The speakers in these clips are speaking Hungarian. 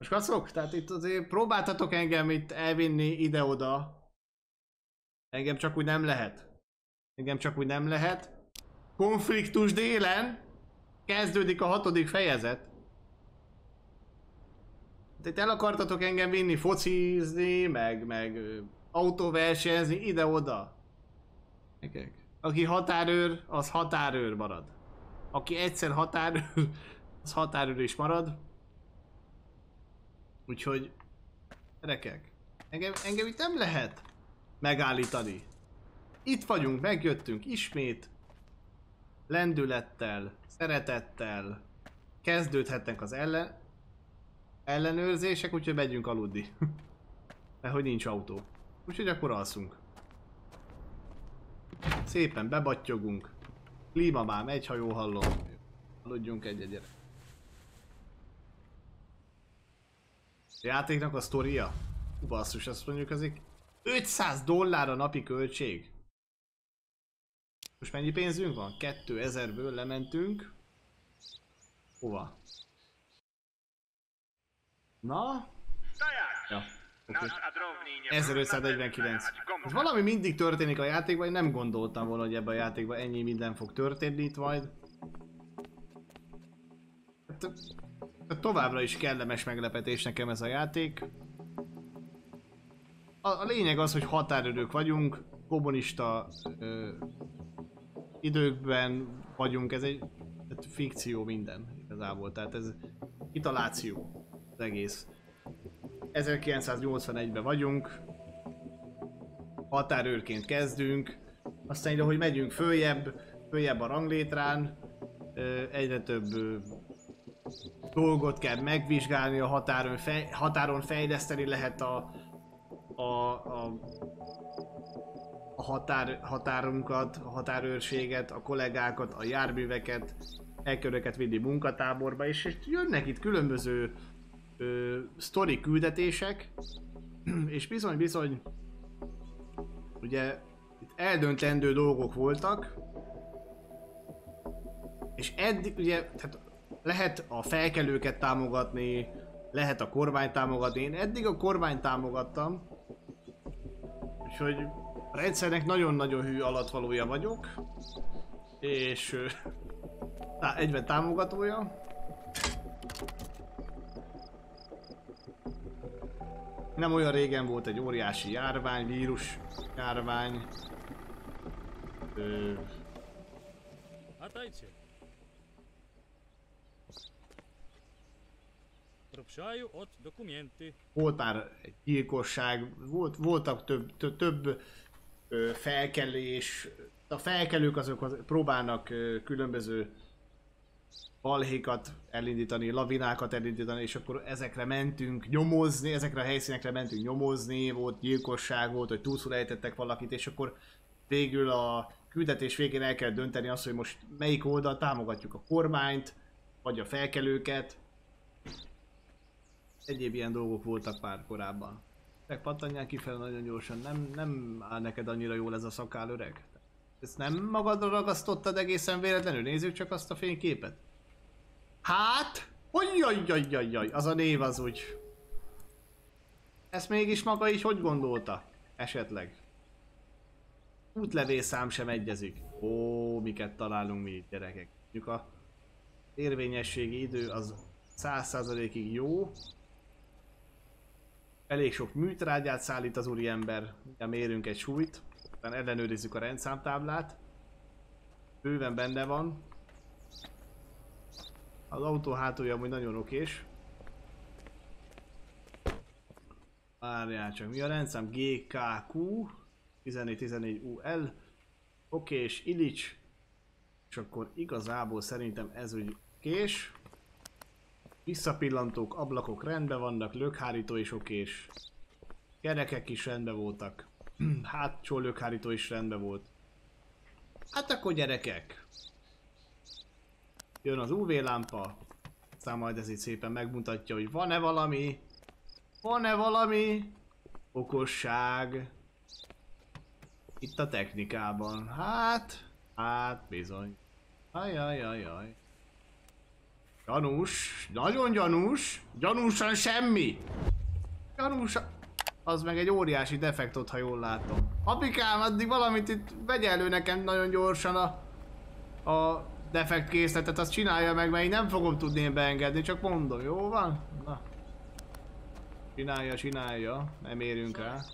Most kacok, tehát itt azért próbáltatok engem itt elvinni ide-oda. Engem csak úgy nem lehet. Engem csak úgy nem lehet. Konfliktus délen. Kezdődik a 6. fejezet. Itt el akartatok engem vinni focizni, meg autóversenyezni, ide-oda. Aki határőr, az határőr marad. Aki egyszer határőr, az határőr is marad. Úgyhogy, gyerekek, engem itt nem lehet megállítani. Itt vagyunk, megjöttünk ismét. Lendülettel, szeretettel. Kezdődhetnek az ellenőrzések, úgyhogy megyünk aludni. Mert hogy nincs autó. Úgyhogy akkor alszunk. Szépen bebattyogunk. Klíma már megy, ha jól hallom. Aludjunk egyre. A játéknak a sztoria? Basszus, azt mondjuk azért $500 a napi költség. Most mennyi pénzünk van? 2000-ből lementünk. Hova? Na? Ja. Okay. 1549. Most valami mindig történik a játékban, én nem gondoltam volna, hogy ebben a játékban ennyi minden fog történni itt majd. Továbbra is kellemes meglepetés nekem ez a játék. A lényeg az, hogy határőrök vagyunk, kommunista időkben vagyunk, ez egy fikció minden igazából, tehát ez kitaláció az egész. 1981-ben vagyunk, határőrként kezdünk, aztán ahogy megyünk följebb a ranglétrán, egyre több dolgot kell megvizsgálni a határon fejleszteni lehet a határunkat, a határőrséget, a kollégákat, a járműveket, el kell őket vinni munkatáborba, és jönnek itt különböző sztori küldetések, és bizony, ugye itt eldöntendő dolgok voltak, és eddig ugye, tehát lehet a felkelőket támogatni, lehet a kormányt támogatni, én eddig a kormányt támogattam, úgyhogy a rendszernek nagyon-nagyon hű alattvalója vagyok, és egyben támogatója. Nem olyan régen volt egy óriási járvány, vírus járvány. Volt már egy gyilkosság, voltak több felkelés. A felkelők azok próbálnak különböző balhékat elindítani, lavinákat elindítani, és akkor ezekre mentünk nyomozni, ezekre a helyszínekre mentünk nyomozni, volt gyilkosság, volt, hogy túlszul ejtettek valakit, és akkor végül a küldetés végén el kell dönteni azt, hogy most melyik oldal támogatjuk, a kormányt, vagy a felkelőket. Egyéb ilyen dolgok voltak pár korábban. Megpattanjál kifelé nagyon gyorsan, nem áll neked annyira jól ez a szakál, öreg? Ezt nem magadra ragasztottad egészen véletlenül? Nézzük csak azt a fényképet. Hát? Jaj, az a név az úgy. Ezt mégis maga is hogy gondolta? Esetleg. Útlevélszám sem egyezik. Ó, miket találunk mi itt, gyerekek. Mondjuk a érvényességi idő az 100%-ig jó. Elég sok műtrágyát szállít az úriember. Mérünk egy súlyt. Aztán ellenőrizzük a rendszámtáblát. Bőven benne van. Az autó hátulja amúgy nagyon okés. Várjál csak, mi a rendszám? GKQ 1414UL. Okés, Illich. És akkor igazából szerintem ez úgy okés. Visszapillantók, ablakok rendben vannak, lökhárító is okés. Kerekek is rendben voltak. Hátsó lökhárító is rendben volt. Hát akkor gyerekek. Jön az UV lámpa. Aztán majd ez itt szépen megmutatja, hogy van-e valami. Van-e valami okosság itt a technikában. Hát bizony. Ajajajaj. Gyanús, nagyon gyanús. Gyanúsan semmi. Gyanúsan... Az meg egy óriási defektot, ha jól látom. Apikám, addig valamit itt vegye elő nekem nagyon gyorsan a defekt készletet, azt csinálja meg, mert én nem fogom tudni én beengedni, csak mondom, jó van? Na. Csinálja, nem érünk rá.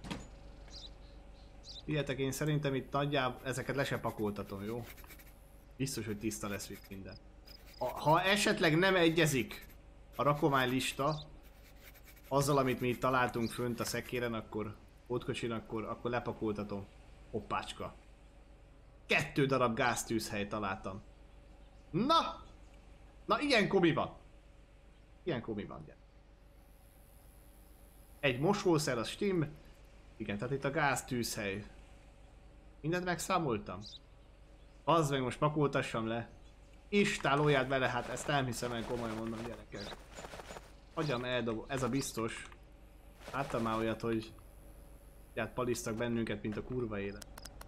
Ilyetek, én szerintem itt nagyjából ezeket le se pakoltatom, jó? Biztos, hogy tiszta lesz itt minden. Ha esetleg nem egyezik a rakománylista azzal, amit mi itt találtunk fönt a szekéren, akkor pótkocsin, akkor lepakoltatom. Hoppácska. 2 darab gáztűzhely találtam. Na! Na ilyen komi van. Ilyen komi van, gyere. Egy mosószer, az stimm. Igen, tehát itt a gáztűzhely. Mindent megszámoltam. Az meg most pakoltassam le. Istálolját bele, hát ezt nem hiszem el, komolyan mondom, gyerekek. Hagyjam eldobom, ez a biztos. Láttam már olyat, hogy hát palisztak bennünket, mint a kurva élet.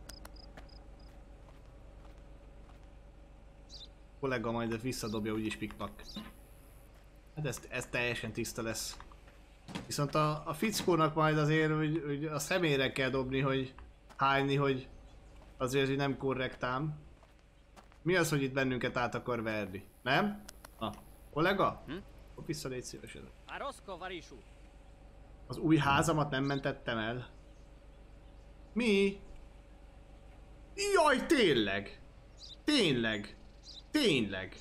A kollega majd visszadobja úgyis pikpak. Hát ez teljesen tiszta lesz. Viszont a fickónak majd azért, hogy a szemére kell dobni, hogy hányni, hogy azért hogy nem korrektám. Mi az, hogy itt bennünket át akar verni? Nem? Kollega? Vissza, légy szívesen. Az új házamat nem mentettem el. Mi? Jaj, tényleg! Tényleg!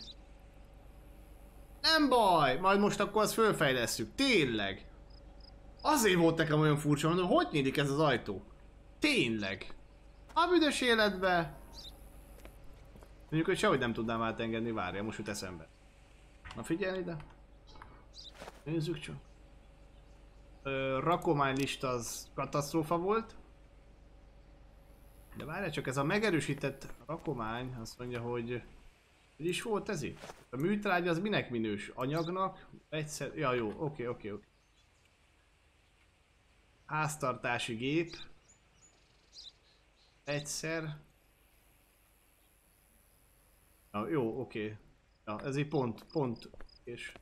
Nem baj, majd most akkor azt fölfejlesszük. Tényleg! Azért volt nekem olyan furcsa, mondom, hogy nyílik ez az ajtó? Tényleg! A büdös életbe! Mondjuk, hogy sehogy nem tudnám átengedni, várja, most jut eszembe. Na figyelj ide! Nézzük csak. Rakománylista az katasztrófa volt. De várjál csak, ez a megerősített rakomány, azt mondja, hogy is volt ez itt? A műtrágya az minek minős? Anyagnak? Egyszer... Ja jó, oké. Háztartási gép. Egyszer. Ja, jó, oké. Ja, ez így pont. És...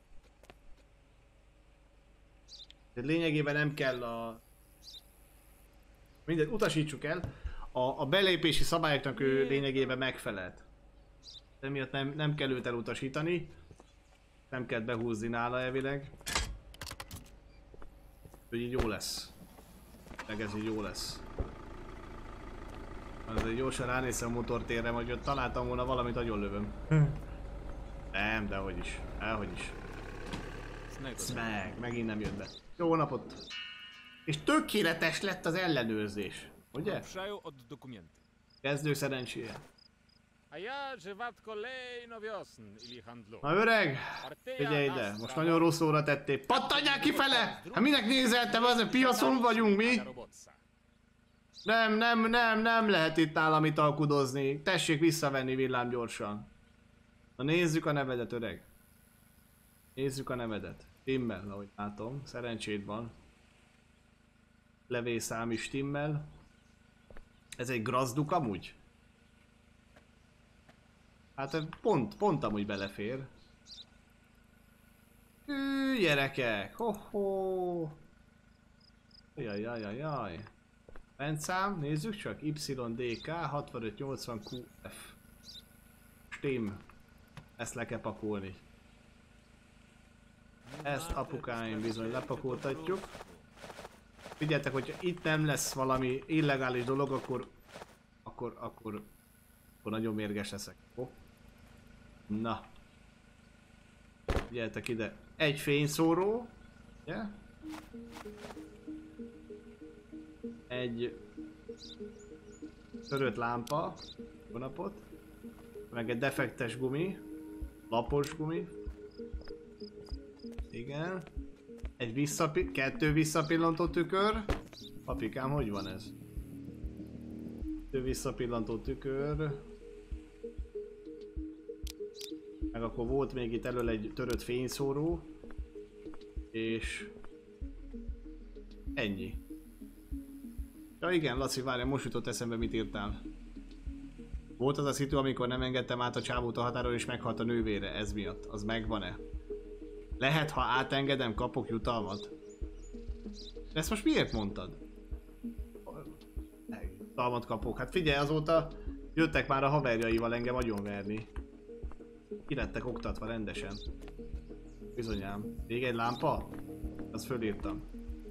de lényegében nem kell a... mindegy, utasítsuk el. A belépési szabályoknak ő lényegében megfelelt. Emiatt nem kell őt elutasítani. Nem kell behúzni nála elvileg. Hogy így jó lesz. Meg ez így jó lesz. Azért gyorsan ránézem a motortérre, hogy ott találtam volna valamit, agyon lövöm. Nem, de hogy is. Elhogy is. Megint nem jött be. Jó napot! És tökéletes lett az ellenőrzés. Ugye? Kezdő szerencséje. Na öreg! Figyelj ide, most nagyon rossz óra tettél. Pattanjál kifele! Hát minek nézeltem, az a piacon vagyunk mi? Nem lehet itt nálam itt alkudozni. Tessék visszavenni villám gyorsan. Na nézzük a nevedet, öreg. Nézzük a nevedet. Timmel, ahogy látom. Szerencséd van. Levészám is timmel. Ez egy grazduk amúgy? Hát pont amúgy belefér. Gyerekek! Ho-ho! Jaj. Rendszám, nézzük csak. YDK 6580QF. Stim. Ezt le kell pakolni. Ezt apukáim bizony lepakoltatjuk. Figyeljetek, hogyha itt nem lesz valami illegális dolog, akkor nagyon mérges leszek. Oh. Na. Figyeljetek ide. Egy fényszóró. Ugye? Egy törött lámpa. Jó napot. Meg egy defektes gumi. Lapos gumi. Igen. Egy kettő visszapillantó tükör. Apikám, hogy van ez? Kettő visszapillantó tükör. Meg akkor volt még itt elől egy törött fényszóró. És... ennyi. Ja igen, Laci, várjál, most jutott eszembe, mit írtál. Volt az a szitu, amikor nem engedtem át a csávót a határon és meghalt a nővére, ez miatt. Az megvan-e? Lehet, ha átengedem, kapok jutalmat? De ezt most miért mondtad? Jutalmat kapok. Hát figyelj, azóta jöttek már a haverjaival engem agyonverni. Ki lettek oktatva rendesen. Bizonyám. Még egy lámpa? Azt fölírtam.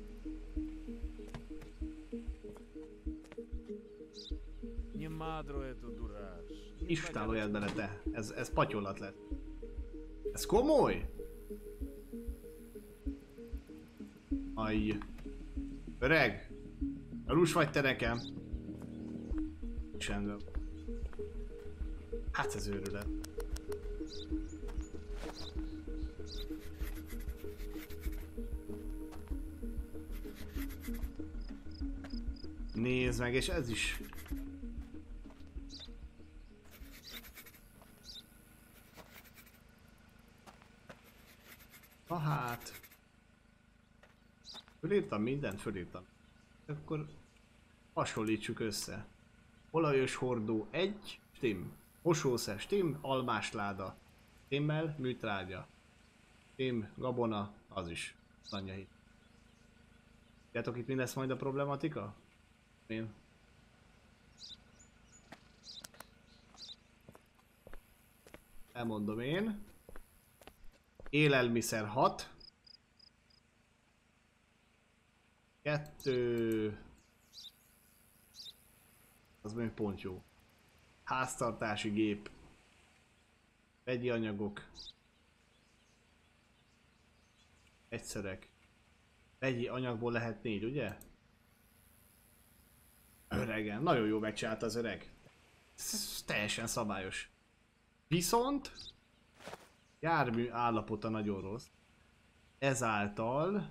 Istáloljad bele te. Ez patyolat lett. Ez komoly? Ajj. Öreg. Alus vagy te nekem? Csendben. Hát ez őrület. Nézd meg, és ez is. Na hát. Fölírtam mindent, fölírtam. Akkor hasonlítsuk össze. Olajos hordó 1, stim. Mosószer, stim, almás láda. Stimmel, műtrágya. Stim, gabona, az is. Anyahit. Tudjátok, itt mi lesz majd a problematika? Én. Elmondom én. Élelmiszer 6. 2. Az még pont jó. Háztartási gép. Vegyi anyagok. Egyszerek. Vegyi anyagból lehet 4, ugye? Öregen. Nagyon jó megcsinálta az öreg. Ez teljesen szabályos. Viszont jármű állapota nagyon rossz. Ezáltal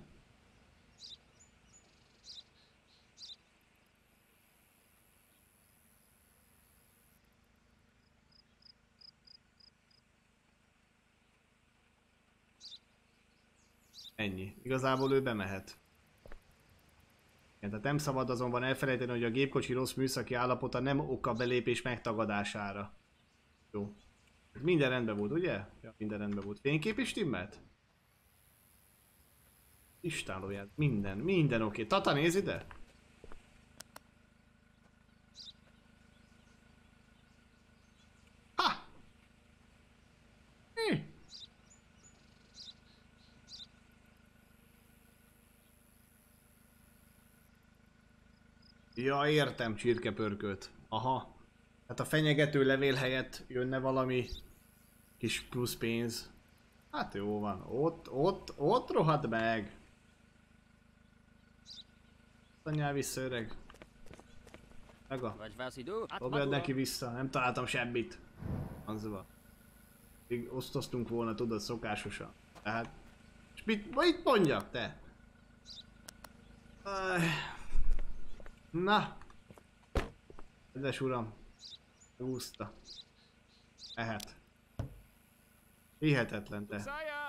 ennyi. Igazából ő bemehet. Tehát nem szabad azonban elfelejteni, hogy a gépkocsi rossz műszaki állapota nem oka belépés megtagadására. Jó. Minden rendben volt, ugye? Ja, minden rendben volt. Fénykép is stimmelt? Istálóját. Minden oké. Tata, nézz ide! Ha! Ja, értem, csirkepörkölt. Aha. Hát a fenyegető levél helyett jönne valami kis plusz pénz. Hát jó van. Ott rohadt meg. Anyjál vissza, öreg. Mega. Dobjad neki vissza. Nem találtam semmit. Azba. Még osztoztunk volna, tudod, szokásosan. Tehát... És mit mondjak, te? Na. Kedves uram. Húzta. Ehet. Hihetetlen te.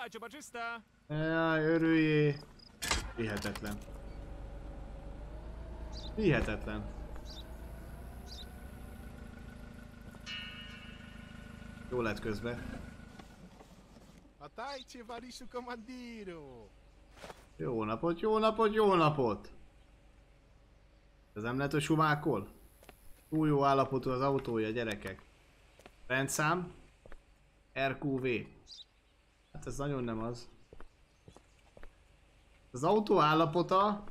Jaj, örüljé. Hihetetlen. Hihetetlen. Jó lett közben. Jó napot, jó napot, jó napot! Ez nem lehet, hogy sumákol? Túl jó állapotú az autója, gyerekek. Rendszám. RQV. Hát ez nagyon nem az. Az autó állapota...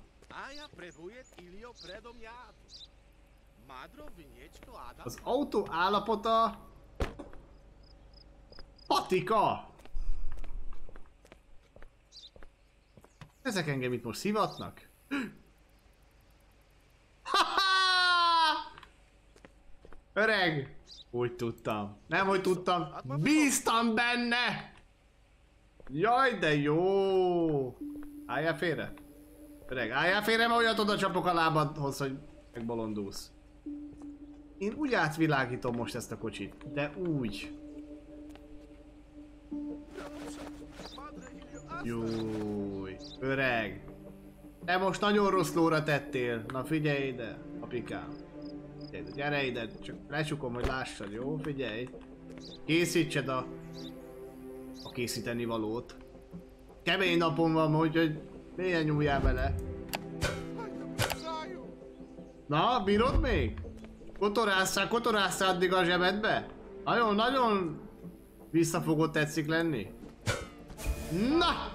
Az autó állapota... Patika! Ezek engem itt most szivatnak? Öreg! Úgy tudtam. Nem, hogy tudtam. Bíztam benne! Jaj, de jó! Álljál félre. Öreg, álljál félre, mert olyat oda csapok a lábadhoz, hogy megbolondulsz. Én úgy átvilágítom most ezt a kocsit. De úgy. Júj. Öreg. Te most nagyon rossz lóra tettél. Na figyelj ide, apikám. Gyere ide, csak lecsukom, hogy lássad, jó? Figyelj! Készítsed a készíteni valót. Kemény napon van, úgyhogy mélyen nyúljál bele. Na, bírod még? Kotorásszál addig a zsebedbe? Nagyon visszafogott tetszik lenni. Na!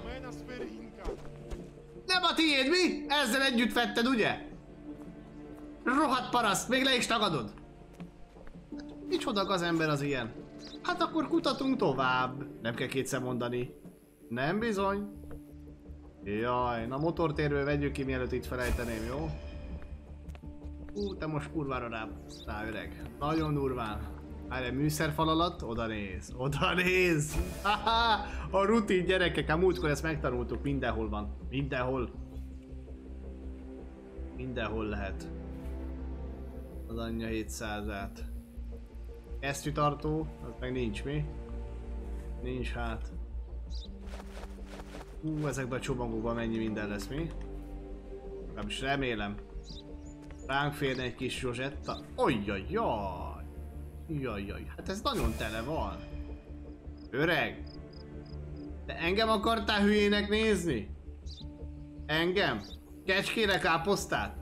Nem a tiéd, mi? Ezzel együtt vetted, ugye? Rohadt paraszt, még le is tagadod. Micsoda az ember az ilyen? Hát akkor kutatunk tovább. Nem kell kétszer mondani. Nem bizony. Jaj, na motortérről vegyük ki, mielőtt itt felejteném, jó? Te most kurvára rá öreg. Nagyon durván. Várj, műszerfal alatt? Oda néz. Oda néz! Haha! A rutin gyerekek, a múltkor ezt megtanultuk. Mindenhol van. Mindenhol. Mindenhol lehet. Az anyja 700-át. Kesztyűtartó, az meg nincs, mi? Nincs hát. Ezekben a csomagokban mennyi minden lesz, mi? Legalábbis remélem. Ránk férne egy kis Zsozsetta. Ojjajjaj! Jajjaj, hát ez nagyon tele van. Öreg! Te engem akartál hülyének nézni? Engem? Kecskére káposztát?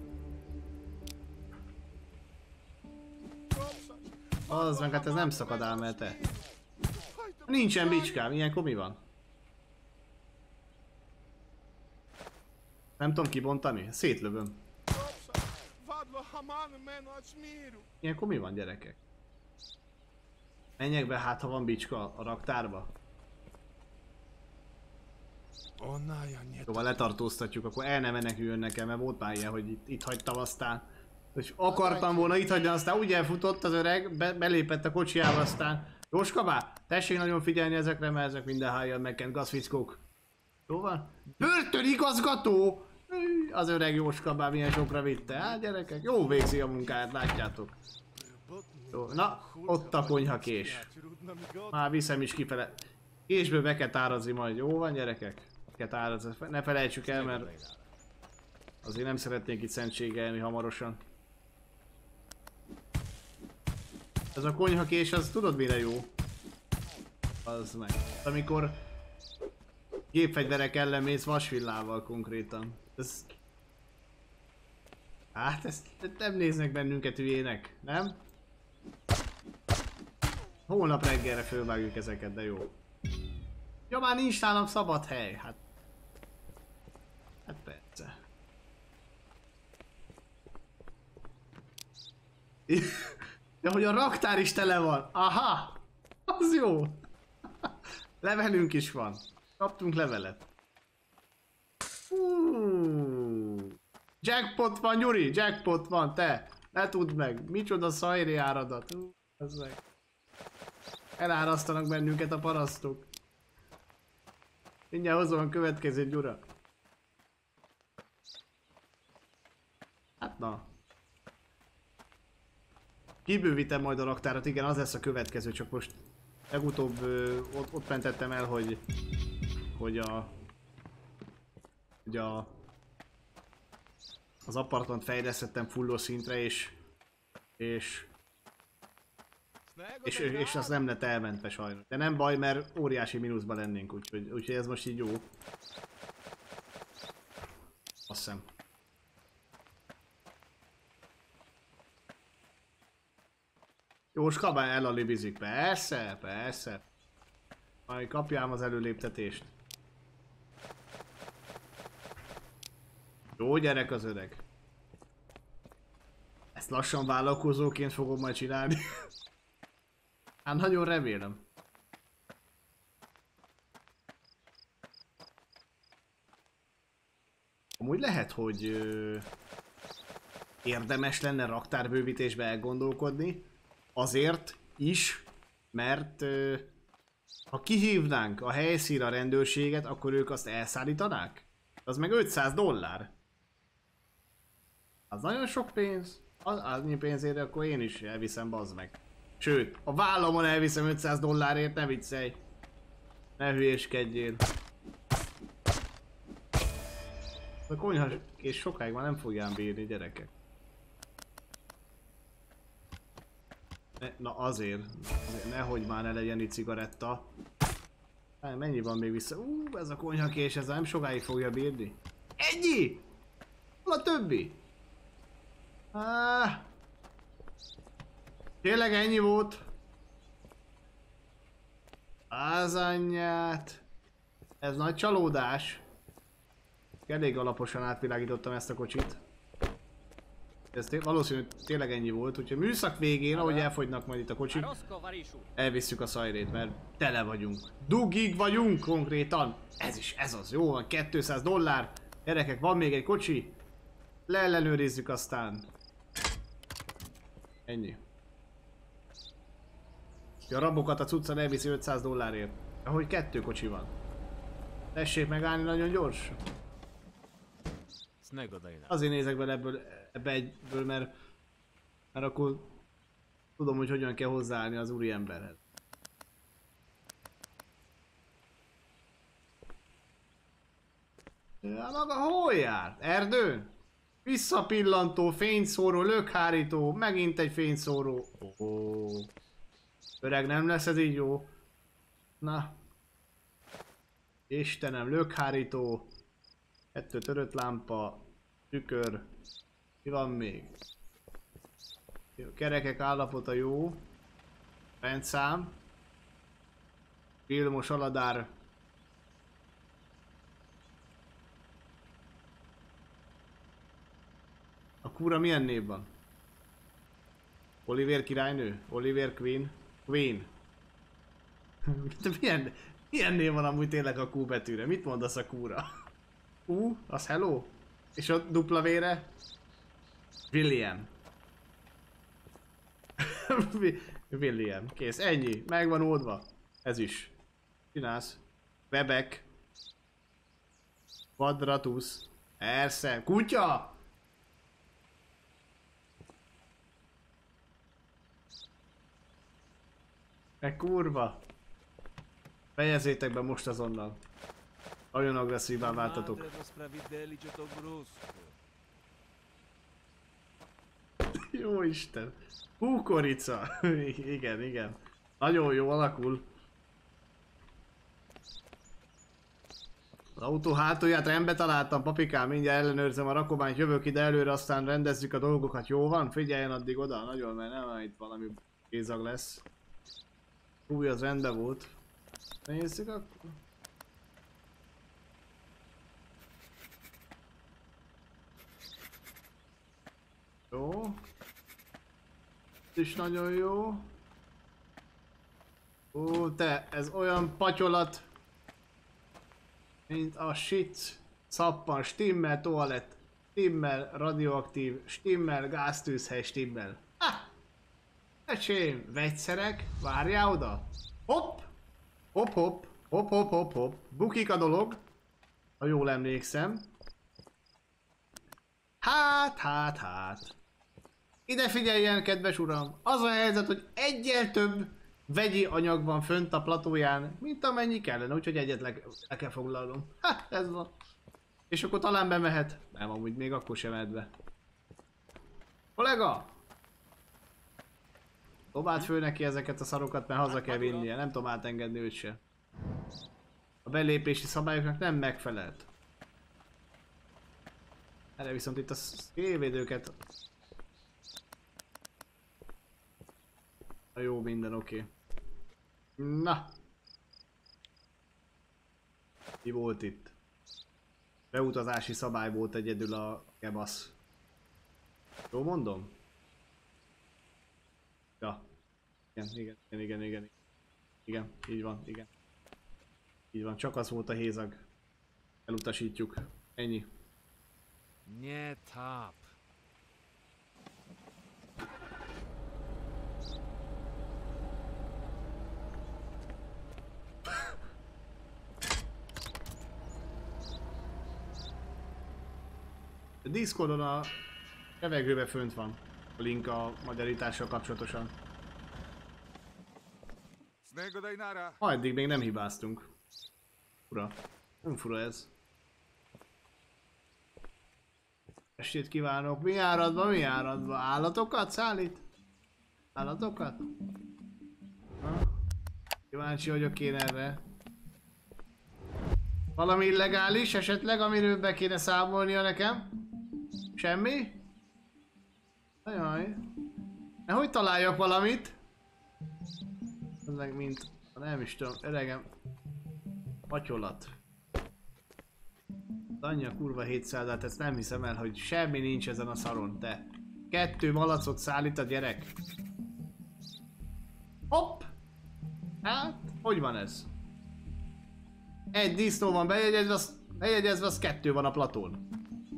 Az meg, hát ez nem szakad ám el te. Nincsen bicskám, ilyenkor mi van? Nem tudom kibontani? Szétlövöm. Ilyenkor mi van, gyerekek? Menjek be, hát ha van bicska a raktárba. Jó, letartóztatjuk, akkor el ne meneküljön nekem, mert volt már ilyen, hogy itt hagytam aztán. Hogy akartam volna itt hagyni, aztán úgy elfutott az öreg, belépett a kocsiába, aztán Jóskabá, tessék nagyon figyelni ezekre, mert ezek minden hájjal megkent gazfickók. Jó van? Börtönigazgató! Az öreg Jóskabá milyen sokra vitte, hát gyerekek, jó végzi a munkáját, látjátok. Jó, na, ott a konyhakés. Már viszem is kifele. Késből be kell tárazni majd, jó van gyerekek? Kell tárazni, ne felejtsük el, mert azért nem szeretnék itt szentségelni hamarosan. Ez a konyhakés, az tudod mire jó? Az meg. Amikor gépfegyverek ellen mész vasvillával konkrétan. Ez... Hát ezt nem néznek bennünket hülyének, nem? Holnap reggelre fölvágjuk ezeket, de jó. Ja, már nincs nálam szabad hely, hát... Hát persze. Ja, hogy a raktár is tele van. Aha! Az jó! Levelünk is van. Kaptunk levelet. Jackpot van, Gyuri! Jackpot van, te! Ne tudd meg! Micsoda szajri áradat! Ez meg. Elárasztanak bennünket a parasztok. Mindjárt hozom a következő, Gyura. Hát na. Kibővítem majd a raktárat, igen, az lesz a következő, csak most legutóbb ott mentettem el, hogy az apartmant fejlesztettem fulló szintre, és az nem lett elmentve sajnos. De nem baj, mert óriási mínuszban lennénk, úgyhogy ez most így jó. Azt hiszem. Jóska elalibizik. Persze, persze. Majd kapjám az előléptetést. Jó gyerek az öreg. Ezt lassan vállalkozóként fogom majd csinálni. Hát nagyon remélem. Amúgy lehet, hogy érdemes lenne raktárbővítésbe elgondolkodni. Azért is, mert ha kihívnánk a helyszínre a rendőrséget, akkor ők azt elszállítanák? Az meg $500. Az nagyon sok pénz. Annyi pénzért akkor én is elviszem, bazd meg. Sőt, a vállamon elviszem $500, ne viccelj. Ne hülyéskedjél. A konyha és sokáig már nem fogjám bírni, gyerekek. Na azért nehogy már ne legyen itt cigaretta. Mennyi van még vissza? Ez a konyhakés, ez nem sokáig fogja bírni. Ennyi! Hol a többi? Tényleg ennyi volt? Az anyját. Ez nagy csalódás. Elég alaposan átvilágítottam ezt a kocsit. Ez valószínűleg tényleg ennyi volt, úgyhogy műszak végén, ahogy elfogynak majd itt a kocsik, elvisszük a szajrét, mert tele vagyunk. Dugig vagyunk konkrétan. Ez az, jó van, $200. Gyerekek, van még egy kocsi. Leellenőrizzük aztán. Ennyi. A rabokat a cuccan elviszi $500. Ahogy 2 kocsi van. Tessék megállni nagyon gyors. Azért nézek bele ebbe egyből, mert akkor tudom, hogy hogyan kell hozzáállni az úriemberhez. Ja, maga hol jár? Erdőn? Visszapillantó, fényszóró, lökhárító, megint egy fényszóró. Öreg, nem lesz ez így jó. Na. Istenem, lökhárító. 2 törött lámpa. Tükör. Mi van még? Kerekek állapota jó. Rendszám. Vilmos aladár. A kúra milyen név van? Oliver királynő? Oliver Queen? Queen. milyen név van amúgy tényleg a Q betűre? Mit mondasz a Q-ra? U? Az hello? És a dupla vére? William. William. Kész. Ennyi. Meg van oldva. Ez is. Csinálsz. Bebek. Quadratus. Persze. Kutya! Meg kurva. Fejezzétek be most azonnal. Nagyon agresszívá váltatok. Jó Isten. Kukorica. Igen, igen. Nagyon jó alakul. Az autó hátulját rendbe találtam, papikám, mindjárt ellenőrzem a rakományt, jövök ide előre, aztán rendezzük a dolgokat, jó van? Figyeljen addig oda, nagyon, mert nem, itt valami kézag lesz. Új, az rendben volt. Nézzük akkor. Jó. Ez is nagyon jó. Ó, te, ez olyan patyolat, mint a shit. Szappan, stimmel, toalett, stimmel, radioaktív, stimmel, gáztűzhely, stimmel. Ha! Ecsém, vegyszerek, várjál oda. Hopp! Hopp, hopp, hopp, hopp, hopp, hopp. Bukik a dolog, ha jól emlékszem. Hát. Ide figyeljen, kedves uram! Az a helyzet, hogy egyel több vegyi anyag van fönt a platóján, mint amennyi kellene, úgyhogy egyet le kell foglalnom. Ha, ez van. És akkor talán bemehet. Nem, amúgy még akkor sem mehet be. Kollega! Dobáld föl neki ezeket a szarokat, mert haza kell vinnie, nem tudom átengedni őt se. A belépési szabályoknak nem megfelelt. Erre viszont itt a szélvédőket. Jó, minden oké. Na! Mi volt itt? Beutazási szabály volt egyedül a kebasz. Jó mondom? Ja. Igen. Igen, így van, igen. Így van, csak az volt a hézag. Elutasítjuk. Ennyi. Nie tap. A Discordon a levegőbe fönt van a link a magyarítással kapcsolatosan. Ha eddig még nem hibáztunk. Fura. Nem fura ez. Estét kívánok. Mi áradva? Állatokat szállít? Állatokat? Ha? Kíváncsi vagyok én erre. Valami illegális esetleg, amiről be kéne számolnia nekem? Semmi? Ajaj. Nehogy találjak valamit? Ez meg mint... Nem is tudom, öregem. Patyolat. Anyja kurva 700-át, ezt nem hiszem el, hogy semmi nincs ezen a szaron, te. 2 malacot szállít a gyerek. Hopp! Hát, hogy van ez? 1 disznó van bejegyezve, az 2 van a platón.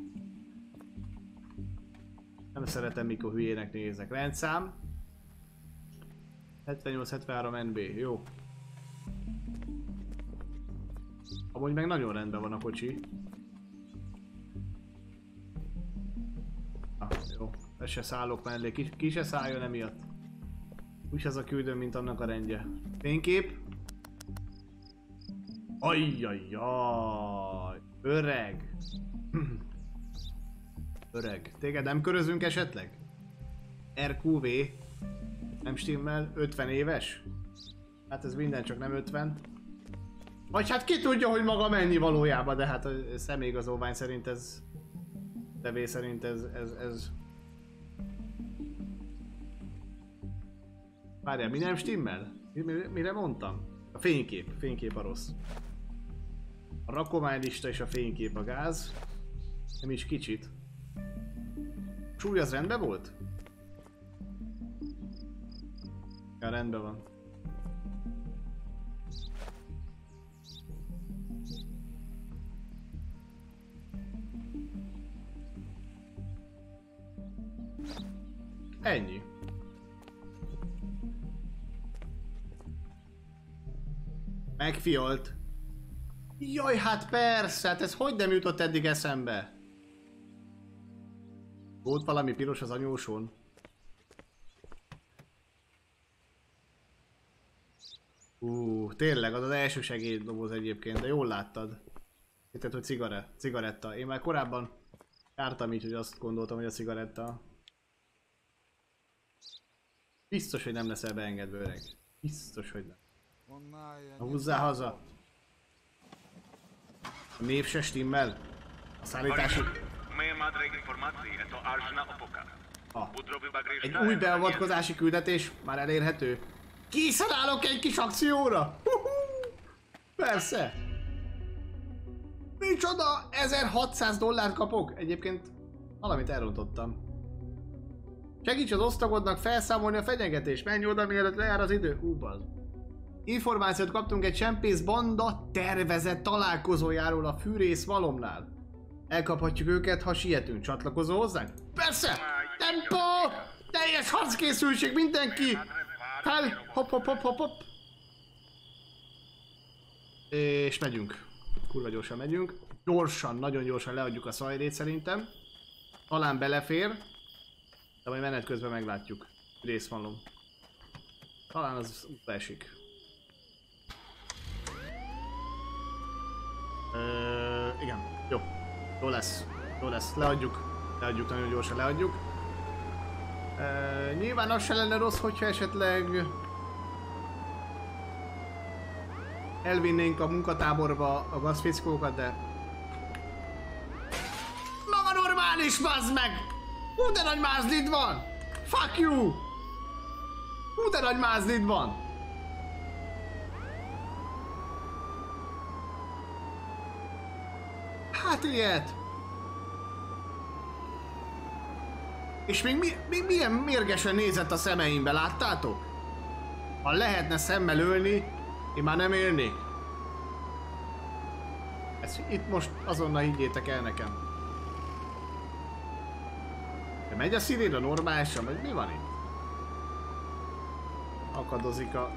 Nem szeretem, mikor hülyének nézek. Rendszám. 78-73 NB, jó. Amúgy meg nagyon rendben van a kocsi. Ah, jó. Ezt se szállok mellé, ki se szálljon emiatt. Úgy az a küldöm, mint annak a rendje. Fénykép. Ajjajjaj. Öreg. Öreg. Téged nem körözünk esetleg? RQV. Nem stimmel? 50 éves? Hát ez minden, csak nem 50. Vagy hát ki tudja, hogy maga mennyi valójában, de hát a személyigazolvány szerint ez... Tevé szerint ez... Várjál, mi nem stimmel? Mire mondtam? A fénykép a rossz. A rakománylista és a fénykép a gáz. Nem is kicsit. Súly az rendben volt? Ja, rendben van. Ennyi. Megfiolt. Jaj, hát persze, hát ez hogy nem jutott eddig eszembe? Volt valami piros az anyóson? Tényleg, az az első segélydoboz egyébként, de jól láttad. Hitted, hogy cigaretta. Én már korábban jártam így, hogy azt gondoltam, hogy a cigaretta. Biztos, hogy nem leszel beengedve, öreg. Biztos, hogy nem. Na, húzzál haza. A név se stimmel. A szállítási... Egy új beavatkozási küldetés már elérhető. Készen állok egy kis akcióra! Persze! Micsoda? $1600 kapok? Egyébként valamit elrontottam. Segíts az osztagodnak felszámolni a fenyegetést, menj oda, mielőtt lejár az idő. Bazd. Információt kaptunk egy csempész banda tervezett találkozójáról a fűrész malomnál. Elkaphatjuk őket, ha sietünk. Csatlakozol hozzánk? Persze! Tempó! Teljes harckészültség mindenki! Fel! Hopp, hopp, hopp, hopp, hopp! És megyünk. Kurva gyorsan megyünk. Gyorsan, nagyon gyorsan leadjuk a szajrét szerintem. Talán belefér. De majd menet közben meglátjuk. Részmalom. Talán az útba esik. Igen. Jó. Jó lesz. Jó lesz. Leadjuk. Leadjuk, nagyon gyorsan leadjuk. Nyilván az se lenne rossz, hogyha esetleg elvinnénk a munkatáborba a gazfickókat, de... Maga normális, bazd meg! Hú, de nagy mázlid van! Fuck you! Hú, de nagy mázlid van! Hát ilyet! És még milyen mérgesen nézett a szemeimbe, láttátok? Ha lehetne szemmel ölni, én már nem élnék. Ezt itt most azonnal higgyétek el nekem. De megy a sziréna normálisan, vagy mi van itt? Akadozik a...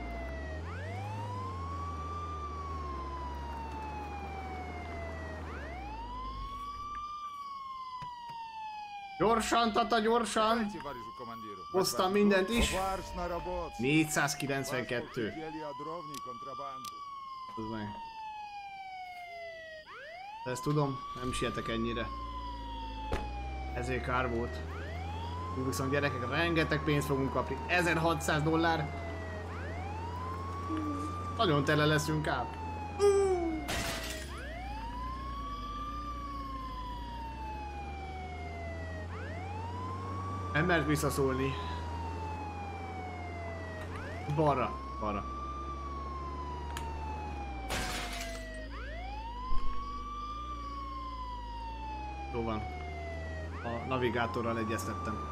Gyorsan, Tata, gyorsan! Hoztam mindent is. 492. Ez meg. De ezt tudom, nem sietek ennyire. Ezért kár volt. Viszont gyerekek, rengeteg pénzt fogunk kapni. $1600. Nagyon tele leszünk ám. Nem mert visszaszólni. Balra, balra. Jó van. A navigátorral egyeztettem.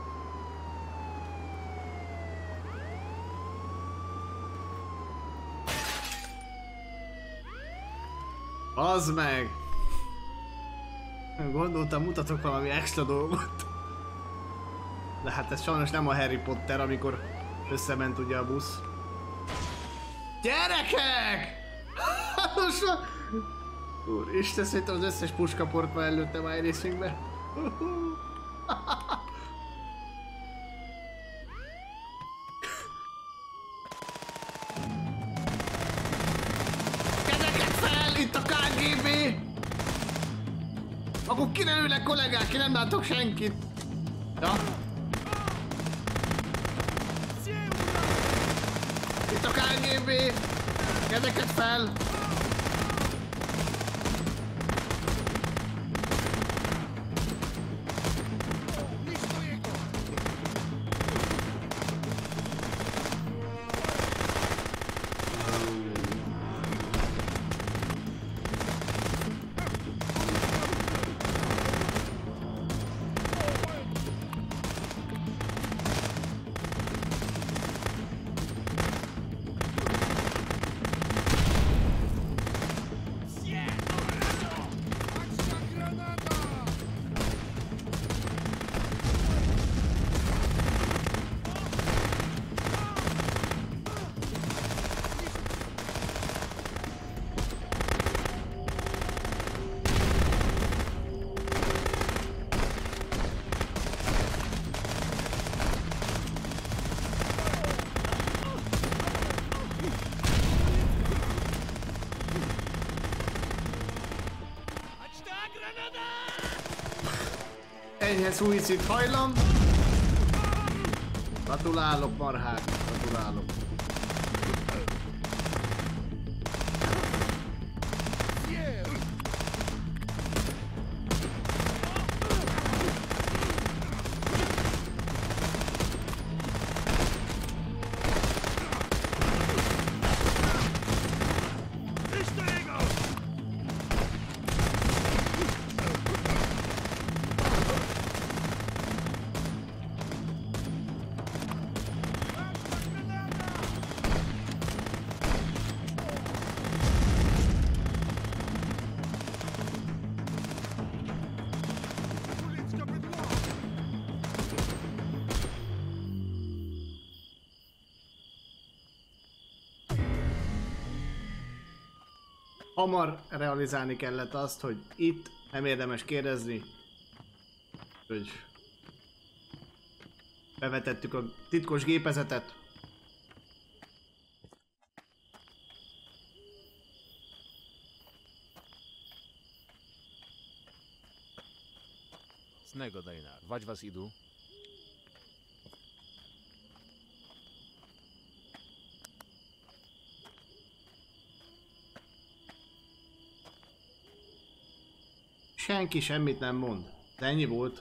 Az meg! Gondoltam, mutatok valami extra dolgot. De hát ez sajnos nem a Harry Potter, amikor összement ugye a busz. Gyerekek! Úristen, szerintem az összes puskaport már előttem iRacingbe. Kezeket fel! Itt a KGB! Akkor ki nem ülnek kollégák, ki nem látok senkit. Ja? Itt a KGB! Kezeket fel! Enyhe szuicid hajlam. Gratulálok marhák, gratulálok. Hamar realizálni kellett azt, hogy itt nem érdemes kérdezni, hogy bevetettük a titkos gépezetet. Z nego, Dejnar. Wać was idu. Senki semmit nem mond. De ennyi volt.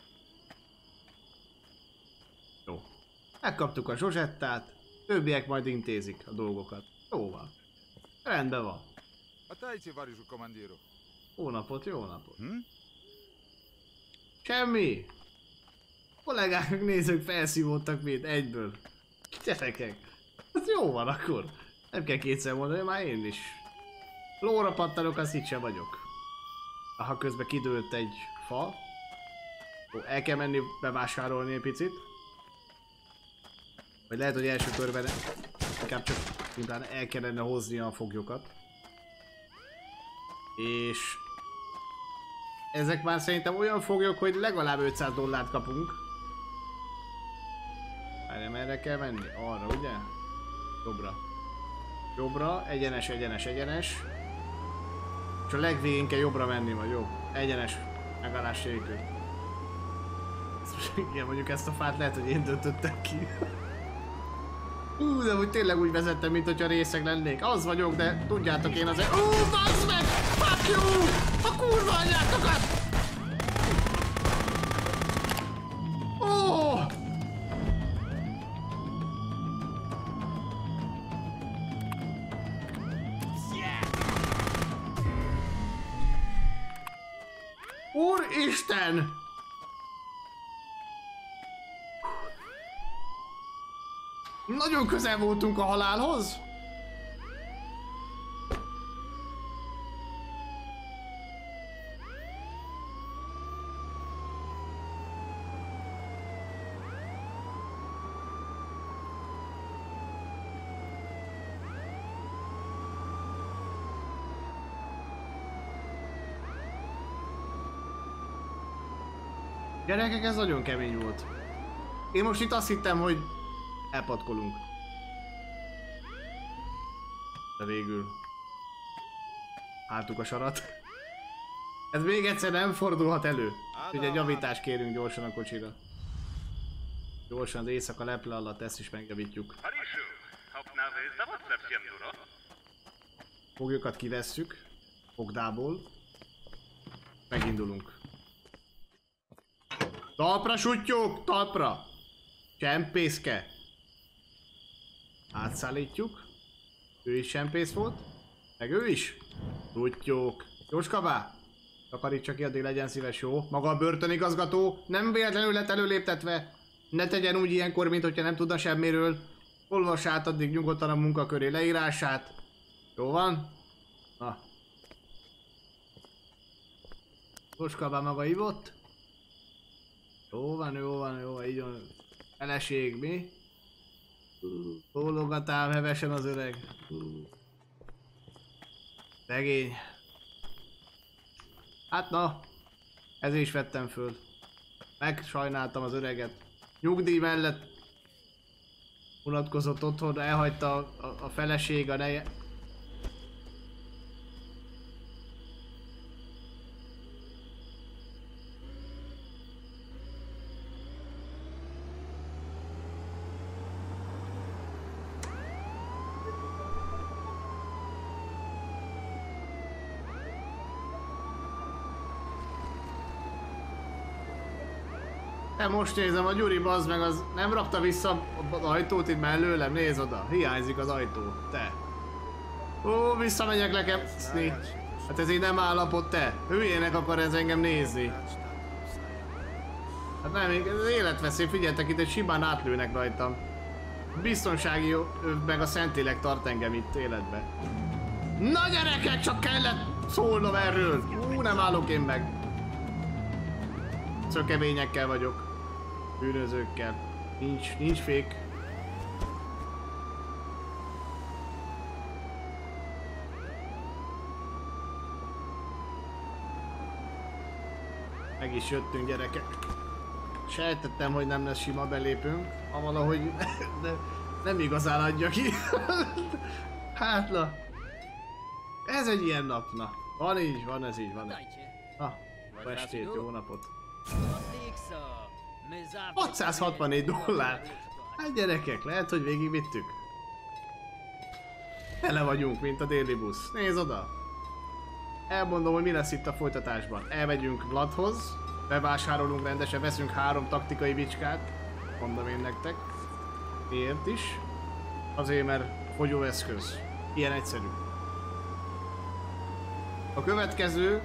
Jó. Megkaptuk a Zsozsettát, többiek majd intézik a dolgokat. Jó van. Rendben van. Atajcie, Variszu komandiru. Jó napot, jó napot. Semmi. Kollégák, nézők felszívódtak mind egyből. Gyerekek. Ez jó van akkor. Nem kell kétszer mondani, már én is. Lóra pattanok, azt itt sem vagyok. Ha közben kidőlt egy fa. Ó, el kell menni bevásárolni egy picit. Vagy lehet, hogy első körben inkább csak utána el kellene hozni a foglyokat. És ezek már szerintem olyan foglyok, hogy legalább $500 kapunk. Várjál, merre kell menni? Arra, ugye? Jobbra. Jobbra, egyenes, egyenes, egyenes. És a legvégén kell jobbra menni, vagy jobb. Egyenes, megállás nélkül. Igen, mondjuk ezt a fát lehet, hogy én döntöttem ki. De hogy tényleg úgy vezettem, mint hogyha részeg lennék. Az vagyok, de tudjátok én azért... Bazd meg! Fuck you! A kurva anyátokat! Úristen! Nagyon közel voltunk a halálhoz. Gyerekek, ez nagyon kemény volt. Én most itt azt hittem, hogy elpatkolunk. De végül álltuk a sarat. Ez még egyszer nem fordulhat elő. Úgyhogy egy javítást kérünk gyorsan a kocsira. Gyorsan az éjszaka leple alatt ezt is megjavítjuk. Foglyokat kivesszük. Fogdából. Megindulunk. Talpra sutyók! Talpra! Csempészke! Átszállítjuk. Ő is csempész volt. Meg ő is. Sutyók. Jóskabá! Takarítsa ki, addig legyen szíves, jó? Maga a börtönigazgató nem véletlenül lett előléptetve. Ne tegyen úgy ilyenkor, mint hogyha nem tudna semmiről. Olvass át addig nyugodtan a munkaköré leírását. Jó van? Na. Jóskabá maga ivott? Jó van, jó van, jó van, így van. Feleség, mi? Bólogatál hevesen az öreg. Szegény. Hát na, ezért is vettem föl. Megsajnáltam az öreget. Nyugdíj mellett unatkozott otthon, elhagyta a feleség, a neje. De most nézem, a Gyuri bazd meg, az nem rakta vissza az ajtót itt mellőlem, nézd oda, hiányzik az ajtó, te. Ó, visszamegyek lekepszni. Hát ez így nem állapot, te. Hülyének akar ez engem nézni. Hát nem, ez életveszély, figyeltek, itt egy simán átlőnek rajtam. Biztonsági meg a Szentlélek tart engem itt életbe. Na gyerekek, csak kellett szólnom erről. Nem állok én meg. Szökevényekkel vagyok. Bűnözőkkel. Nincs fék. Meg is jöttünk, gyerekek. Sejtettem, hogy nem lesz sima belépünk. Ha valahogy de nem igazán adja ki. Hát na. Ez egy ilyen nap, na. Van így, van ez így, van. Na, jó estét, jó napot. 664 dollár. Hát gyerekek, lehet, hogy végigvittük. Tele vagyunk, mint a déli busz. Nézd oda. Elmondom, hogy mi lesz itt a folytatásban. Elmegyünk Vladhoz, bevásárolunk rendesen, veszünk 3 taktikai bicskát. Mondom én nektek. Miért is? Azért, mert fogyóeszköz. Ilyen egyszerű. A következő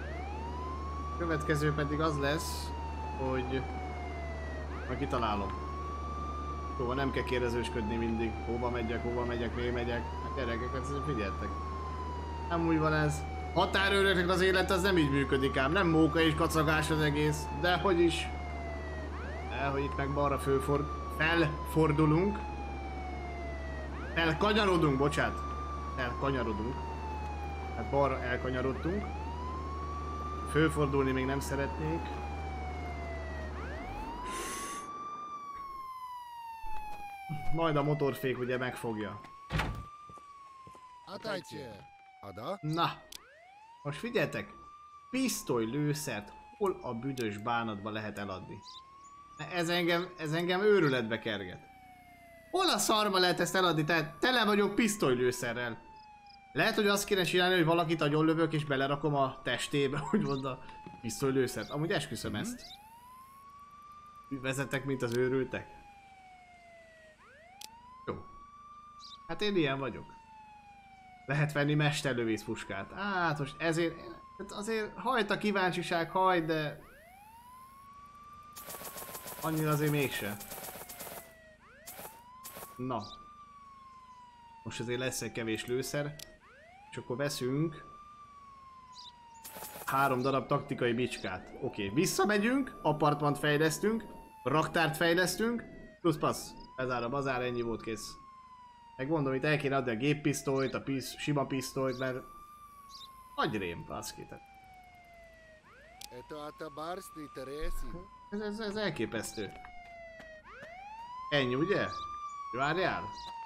pedig az lesz, hogy majd kitalálom. Hova nem kell kérdezősködni mindig. Hova megyek, miért megyek. Hát gyerekek, hát figyeltek. Nem úgy van ez. Határőröknek az élet az nem így működik ám. Nem móka és kacagás az egész. De hogy is. Hogy itt meg balra felfordulunk. Elkanyarodunk, bocsánat. Elkanyarodunk. Hát balra elkanyarodtunk. Fölfordulni még nem szeretnék. Majd a motorfék ugye megfogja. Na, most figyeljetek! Pisztoly lőszert hol a büdös bánatba lehet eladni? Ez engem őrületbe kerget. Hol a szarba lehet ezt eladni? Tehát tele vagyok pisztolylőszerrel. Lehet, hogy azt kéne csinálni, hogy valakit agyonlövök és belerakom a testébe, úgymond a pisztolylőszert. Amúgy esküszöm ezt. Vezetek, mint az őrültek. Jó. Hát én ilyen vagyok. Lehet venni mesterlövészpuskát. Hát most ezért... Hát azért hajt a kíváncsiság, hajt, de... Annyira azért mégse. Na. Most azért lesz egy kevés lőszer. És akkor veszünk 3 darab taktikai bicskát. Oké, visszamegyünk, apartmant fejlesztünk, raktárt fejlesztünk, plusz passz. Bezár a bazár, ennyi volt, kész. Megmondom, itt el kéne adni a géppisztolyt, a sima pisztolyt, mert... Agyrém, baszki. Ez elképesztő. Ennyi, ugye? Várjál?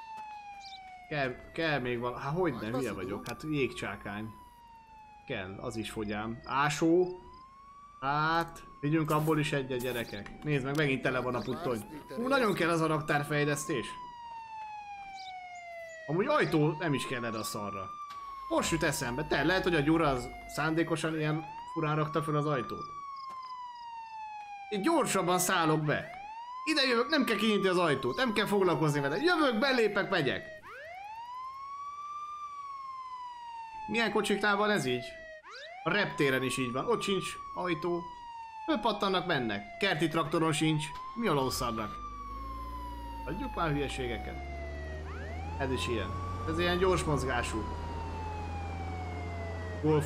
Kell még valami... Hát hogyne, hülye vagyok. Hát jégcsákány. Kell, az is fogyám. Ásó. Hát... Vigyünk abból is egyet, gyerekek. Nézd meg, megint tele van a puttony. Nagyon kell az a raktárfejlesztés. Amúgy ajtó nem is kell erre a szarra. Most jut eszembe. Te, lehet, hogy a Gyura az szándékosan ilyen furán rakta fel az ajtót. Én gyorsabban szállok be. Ide jövök, nem kell kinyitni az ajtót, nem kell foglalkozni vele. Jövök, belépek, megyek. Milyen kocsiknál van ez így? A reptéren is így van, ott sincs ajtó. Fölpattannak, mennek. Kerti traktoron sincs. Mi a lószarnak? Adjuk már hülyeségeket. Ez is ilyen. Ez ilyen gyors mozgású. Golf...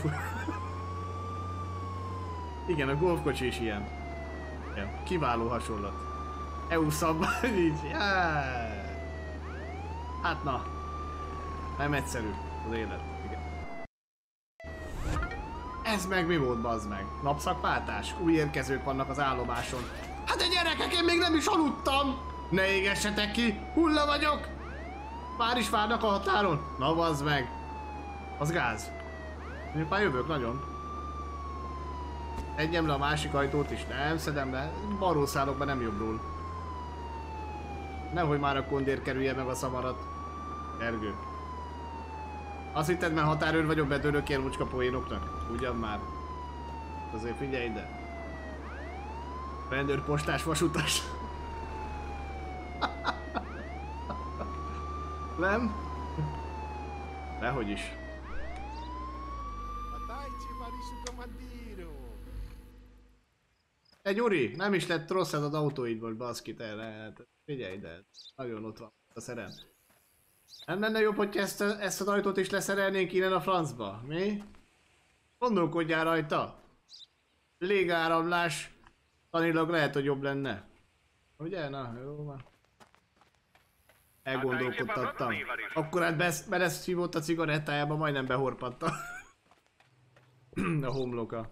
Igen, a golfkocsi is ilyen. Igen. Kiváló hasonlat. EU szabvány így. Hát na. Nem egyszerű az élet. Igen. Ez meg mi volt, bazd meg? Napszakváltás? Új érkezők vannak az állomáson. Hát a gyerekek, én még nem is aludtam! Ne égessetek ki! Hulla vagyok! Már is várnak a határon? Na bazd meg! Az gáz. Én már jövök nagyon. Egyem le a másik ajtót is. Nem szedem le. Balról szállok be, nem jobbról. Nehogy már a kondér kerülje meg a szamarat. Ergő. Azt hitted, mert határőr vagyok, betörök ilyen mucska poénoknak? Ugyan már. Azért figyelj ide. Rendőr, postás, vasutas. Nem? Dehogy is. Egy Uri, nem is lett rossz ez az autóidból, baszki, te lehet. Figyelj ide, nagyon ott van a szerelem. Nem lenne jobb, hogy ezt az ajtót is leszerelnénk innen a francba, mi? Gondolkodjál rajta. Légáramlás, tanilag lehet, hogy jobb lenne. Ugye? Na, jó van. Elgondolkodtattam. Akkor hát beleszívott a cigarettájába, majdnem behorpatta. A homloka.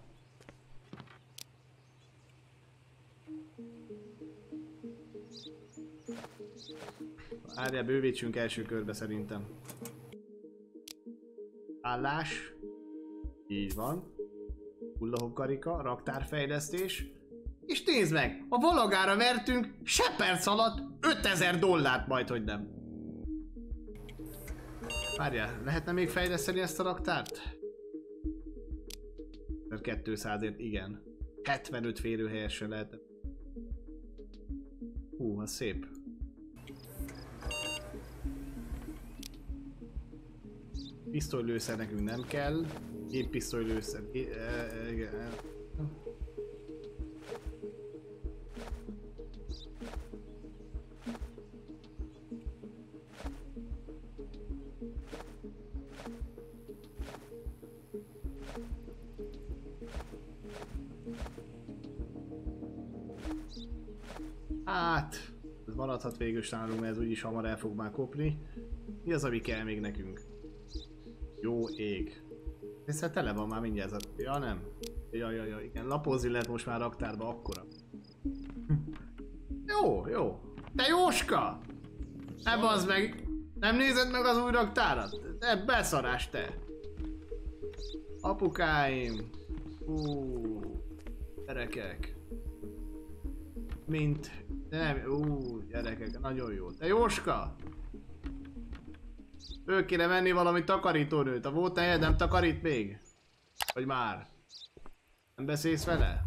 Várjál, bővítsünk első körbe szerintem. Állás. Így van. Hullahop karika, raktárfejlesztés. És nézd meg! A valagára vertünk se perc alatt $5000 majd, hogy nem. Várjál, lehetne még fejleszteni ezt a raktárt? 200-ért, igen. 75 férőhelyesen lehet. Hú, az szép. Pisztolylőszer nekünk nem kell. Géppisztolylőszer. Hát, ez maradhat végül nálunk, mert ez úgyis hamar el fog már kopni. Mi az, ami kell még nekünk? Jó ég. Hiszen tele van már mindjárt ez a... Ja nem. Ja, igen. Lapozni lehet most már raktárba akkora. Jó. Te Jóska! Ne bazd meg! Nem nézed meg az új raktárat? Te beszarás te! Apukáim! Gyerekek! mint... Nem, gyerekek, nagyon jó. Te Jóska! Ő kéne venni valami takarítónőt. A volt helyed nem takarít még? Vagy már? Nem beszélsz vele?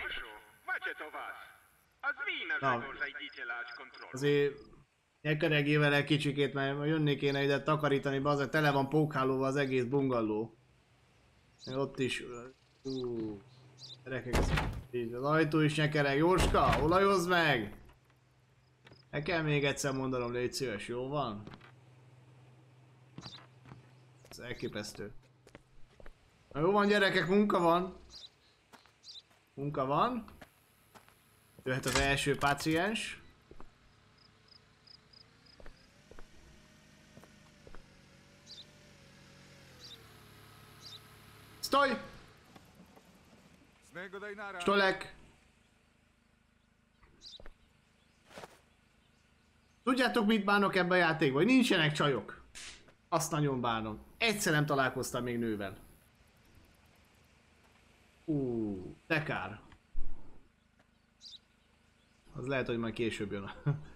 Na, azért nyekeregjél vele kicsikét, mert jönni kéne ide takarítani, bazeg, tele van pókhálóval az egész bungalló. Ott is... Gyerekek, így az ajtó is nyekereg. Jóska, olajozz meg! Nekem még egyszer mondanom, légy szíves, jó van? Ez elképesztő. Na jó van gyerekek, munka van. Munka van. Jöhet az első páciens. Stoj! Stolek! Tudjátok mit bánok ebben a játékban? Hogy nincsenek csajok. Azt nagyon bánom. Egyszer nem találkoztam még nővel. De kár. Az lehet, hogy majd később jön.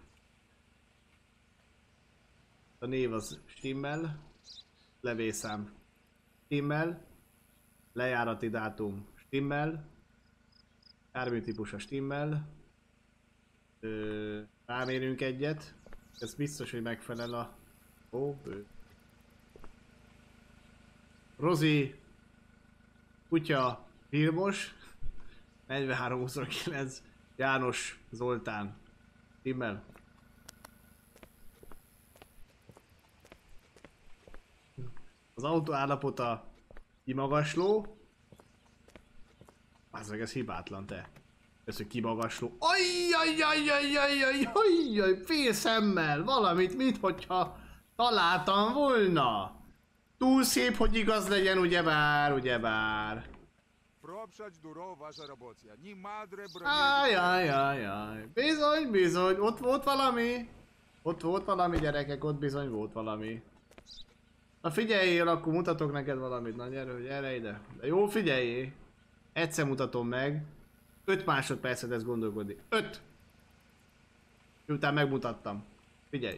A név az stimmel. Levészám stimmel. Lejárati dátum stimmel. Járműtípusa stimmel. Rámérünk egyet. Ez biztos, hogy megfelel a... Rozi. Kutya. Vilmos. 43-29. János Zoltán. Stimmel. Az autó állapota kimagasló. Aztán ez hibátlan, te. Ez, hogy kimagasló. Ajjajjajjajjajjajjajjaj, fél szemmel. Valamit, mit hogyha találtam volna. Túl szép, hogy igaz legyen, ugyebár, ugyebár. Ajjajjajjaj. Bizony, bizony, ott volt valami. Ott volt valami, gyerekek, ott bizony volt valami. Na figyeljél, akkor mutatok neked valamit. Na gyere ide. De jó, figyeljél. Egyszer mutatom meg. 5 másodpercet ezt gondolkodni. 5! Miután megmutattam. Figyelj.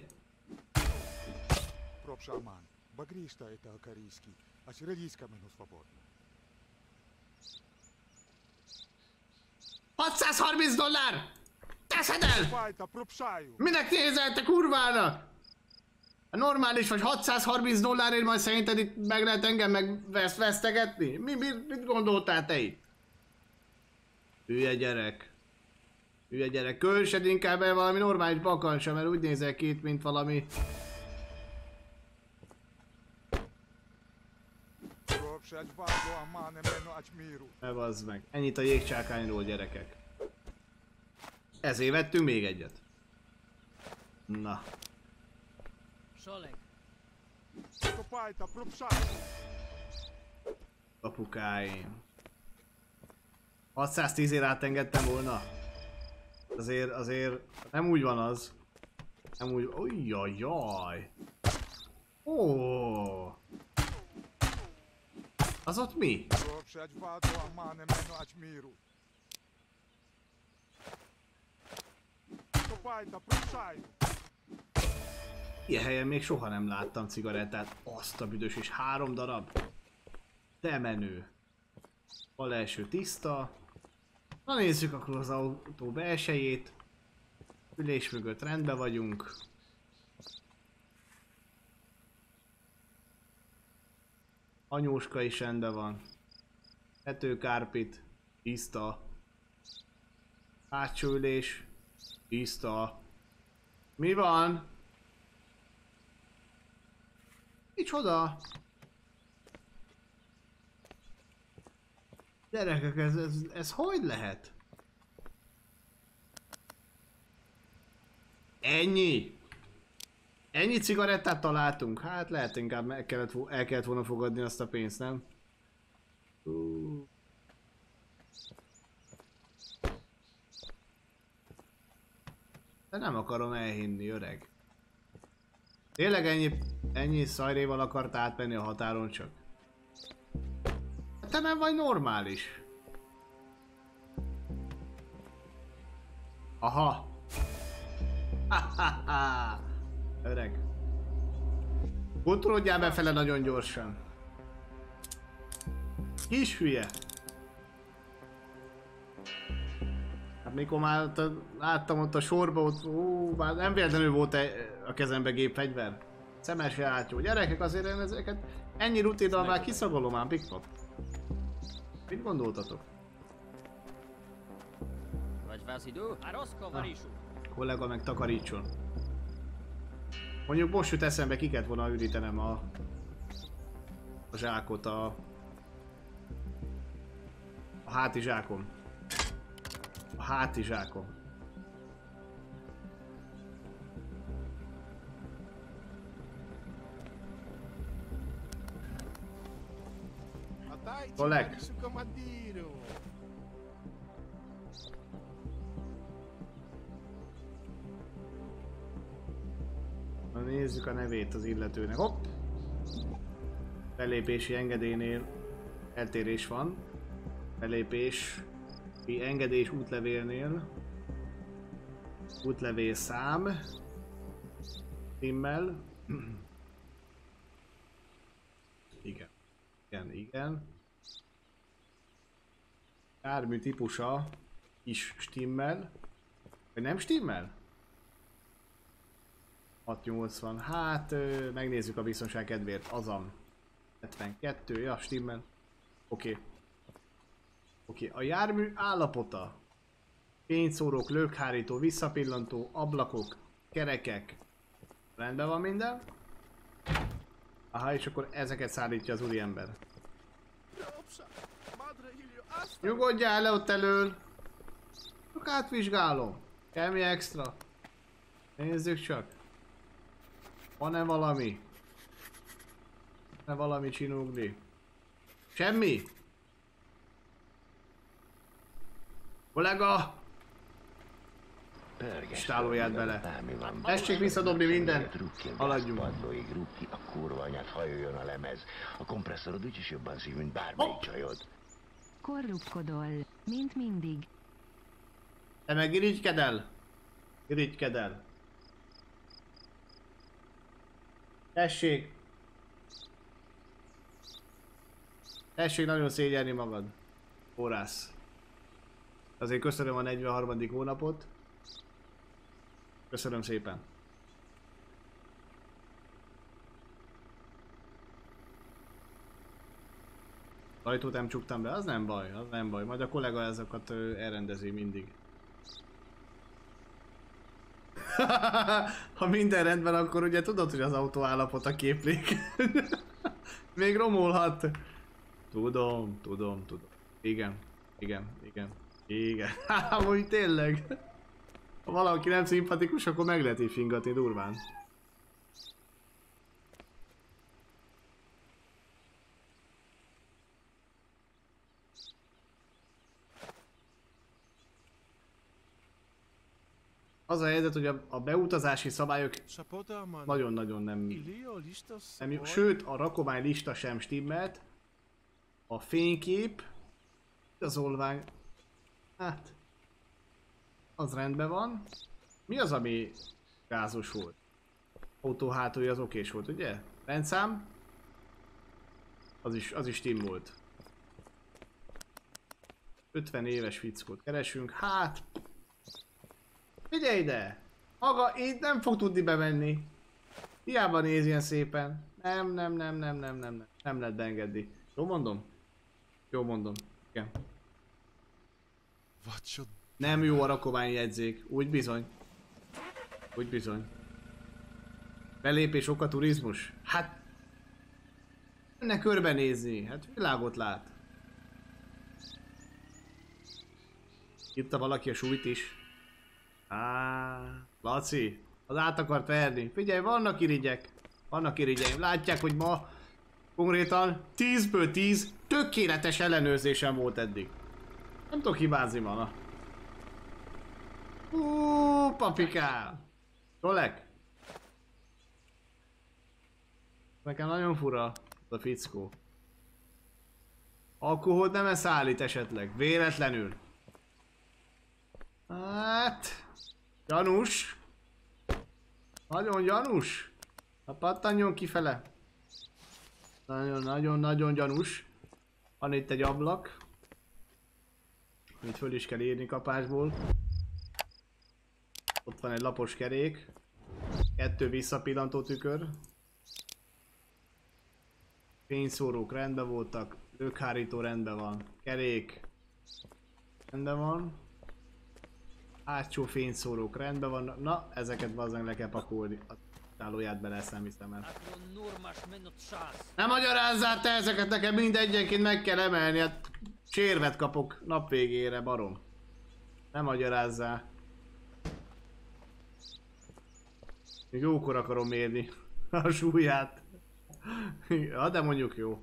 630 dollár! Teszed el! Minek nézel, te kurvának? Normális vagy 630 dollárért, majd szerinted itt meg lehet engem megvesztegetni? Mit gondoltál te itt? Hülye gyerek. Hülye gyerek. Kölsed inkább el valami normális bakancsa, mert úgy nézel ki itt, mint valami... Ne bazd meg. Ennyit a jégcsákányról, gyerekek. Ezért vettünk még egyet. Na. Apukáim. 610-ért átengedtem volna. Azért nem úgy van az. Nem úgy... Ujjajjaj. Ó. Az ott mi? Ilyen helyen még soha nem láttam cigarettát. Azt a büdös, és 3 darab. De menő. Bal első tiszta. Na nézzük akkor az autó belsejét. Ülés mögött rendben vagyunk. Anyóska is rendben van. Tetőkárpit. Tiszta. Hátsó ülés. Tiszta. Mi van? Micsoda? Gyerekek, ez hogy lehet? Ennyi? Ennyi cigarettát találtunk? Hát lehet inkább el kellett volna fogadni azt a pénzt, nem? De nem akarom elhinni, öreg. Tényleg ennyi szajréval akart átmenni a határon csak? Te nem vagy normális. Aha! Öreg. Kontrolljál befele nagyon gyorsan. Kis hülye. Hát mikor már láttam ott a sorba, ott már nem véletlenül volt a kezembe gépfegyver. Szemes játyó. Gyerekek, azért én ezeket ennyi rutinnal már kiszagolom ám, Pikpop. Mit gondoltatok? Vagy was idu? A rozkovaríšu. Kollega meg takarítson. Mondjuk most jut eszembe, ki kellett volna ürítenem a zsákot a hátizsákom. A hátizsákom. Oleg. Na, nézzük a nevét az illetőnek. Hopp! Belépési engedélynél eltérés van. Belépési engedélyes útlevélnél. Útlevél szám. Timmel. Igen. Igen. Jármű típusa is stimmel. Vagy nem stimmel? 680. Hát megnézzük a biztonság kedvéért. Azam. 72. Ja, stimmel. Oké. A jármű állapota. Fényszórók, lökhárító, visszapillantó, ablakok, kerekek. Rendben van minden. Aha, és akkor ezeket szállítja az úriember. Nyugodjál le ott elől! Csak átvizsgálom. Kell mi extra? Nézzük csak. Van-e valami? Van-e valami csinugni? Semmi? Kollega! Stálóját bele. Tessék visszadobni mindent. Haladjunk. Padlói Grukki, a kurva anyát, hajoljon a lemez. A kompresszorod úgyis jobban szív, mint bármelyik csajod. Korrupkodol, mint mindig. Te meg irigykedel. Irigykedel. Tessék. Tessék nagyon szégyelni magad. Órász. Azért köszönöm a 43. hónapot. Köszönöm szépen. Ajtót nem csuktam be, az nem baj, az nem baj. Majd a kollega ezeket elrendezi mindig. Ha minden rendben, akkor ugye tudod, hogy az autó állapota képlék. Még romolhat. Tudom. Igen. Úgy tényleg. Ha valaki nem szimpatikus, akkor meg lehet így fingatni durván. Az a helyzet, hogy a beutazási szabályok nagyon-nagyon nem jó. Sőt, a rakomány lista sem stimmelt. A fénykép, igazolvány, hát, az rendben van. Mi az, ami gázos volt? Autó hátulja az okés volt, ugye? Rendszám? Az is stimm volt. 50 éves fickót keresünk, hát... Figyelj ide! Maga így nem fog tudni bemenni. Hiába néz ilyen szépen. Nem lehet beengedni. Jó mondom? Jó mondom. Igen. Nem jó a rakomány jegyzék. Úgy bizony. Belépés oka turizmus. Hát... Menne körbenézni. Hát világot lát. Írta valaki a súlyt is. Laci, az át akart verni. Figyelj, vannak irigyek. Látják, hogy ma konkrétan 10-ből 10 tökéletes ellenőrzésem volt eddig. Nem tudok hibázni ma, na. Papikám! Tolek! Nekem nagyon fura a fickó. Alkoholt nem szállít esetleg, véletlenül. Hát... Gyanús! Nagyon gyanús! Na pattanjon kifele! Nagyon gyanús. Van itt egy ablak. Amit föl is kell írni kapásból. Ott van egy lapos kerék. 2 visszapillantó tükör. Fényszórók rendben voltak. Lökhárító rendben van. Kerék. Rendben van. Hátsó fényszórók rendben vannak. Na, ezeket bazdmeg le kell pakolni. A tálóját bele ezt nem hiszem el. Nem magyarázzál te ezeket, nekem mindegyenként meg kell emelni. Hát sérvet kapok nap végére, barom. Nem magyarázzál. Még jókor akarom mérni a súlyát. Ja, de mondjuk jó.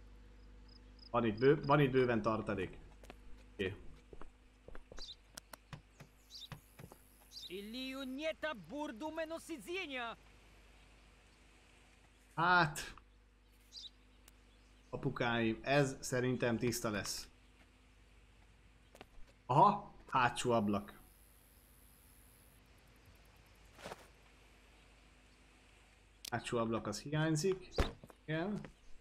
Van itt bőven tartalék. Oké. Hát... Apukáim, ez szerintem tiszta lesz. Aha, hátsó ablak. Hátsó ablak az hiányzik. Igen.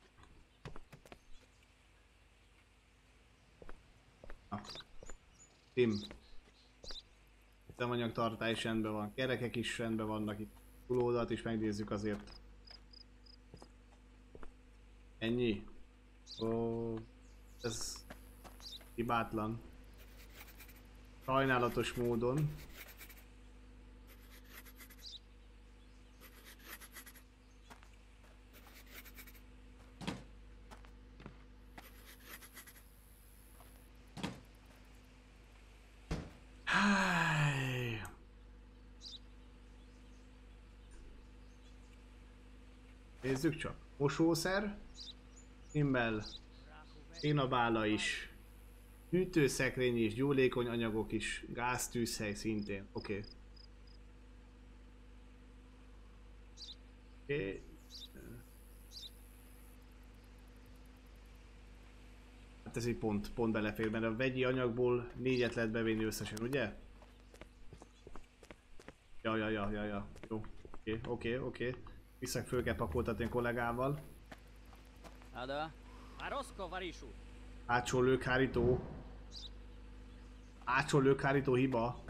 Tim. Üzemanyagtartály is rendben van, kerekek is rendben vannak itt. Túloldalt is megnézzük azért. Ennyi. Ó, ez hibátlan. Sajnálatos módon. Nézzük csak. Mosószer. Immel. Énabála is. Hűtőszekrény is. Gyúlékony anyagok is. Gáztűzhely szintén. Oké. Oké. Hát ez így pont belefér, mert a vegyi anyagból 4-et lehet bevinni összesen, ugye? Ja. Jó. Oké. Vissza föl kell pakoltatni a kollégával. Hátsó lökhárító. Hátsó lökhárító hiba.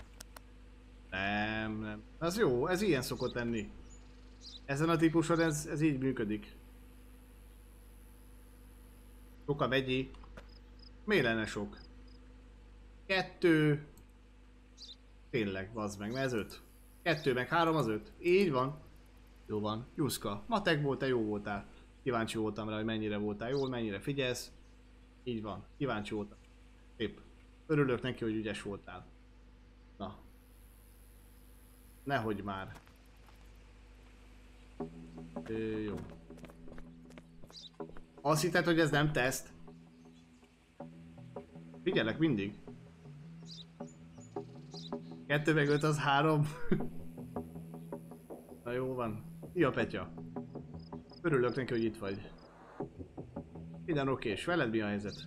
Nem. Ez jó, ez ilyen szokott lenni. Ezen a típuson ez így működik. Sok a vegyi. Miért lenne sok? 2. Tényleg, bazd meg, mert ez 5. 2 meg 3 az 5. Így van. Jó van. Juszka, matek voltál, jó voltál. Kíváncsi voltam rá, hogy mennyire voltál jól, mennyire figyelsz. Így van. Kíváncsi voltam. Szép. Örülök neki, hogy ügyes voltál. Na. Nehogy már. Jó. Azt hitted, hogy ez nem teszt? Figyelek mindig. 2 meg 5 az 3. Na jó van. Szia Petya. Örülök neki, hogy itt vagy. Minden okés. Veled mi a helyzet?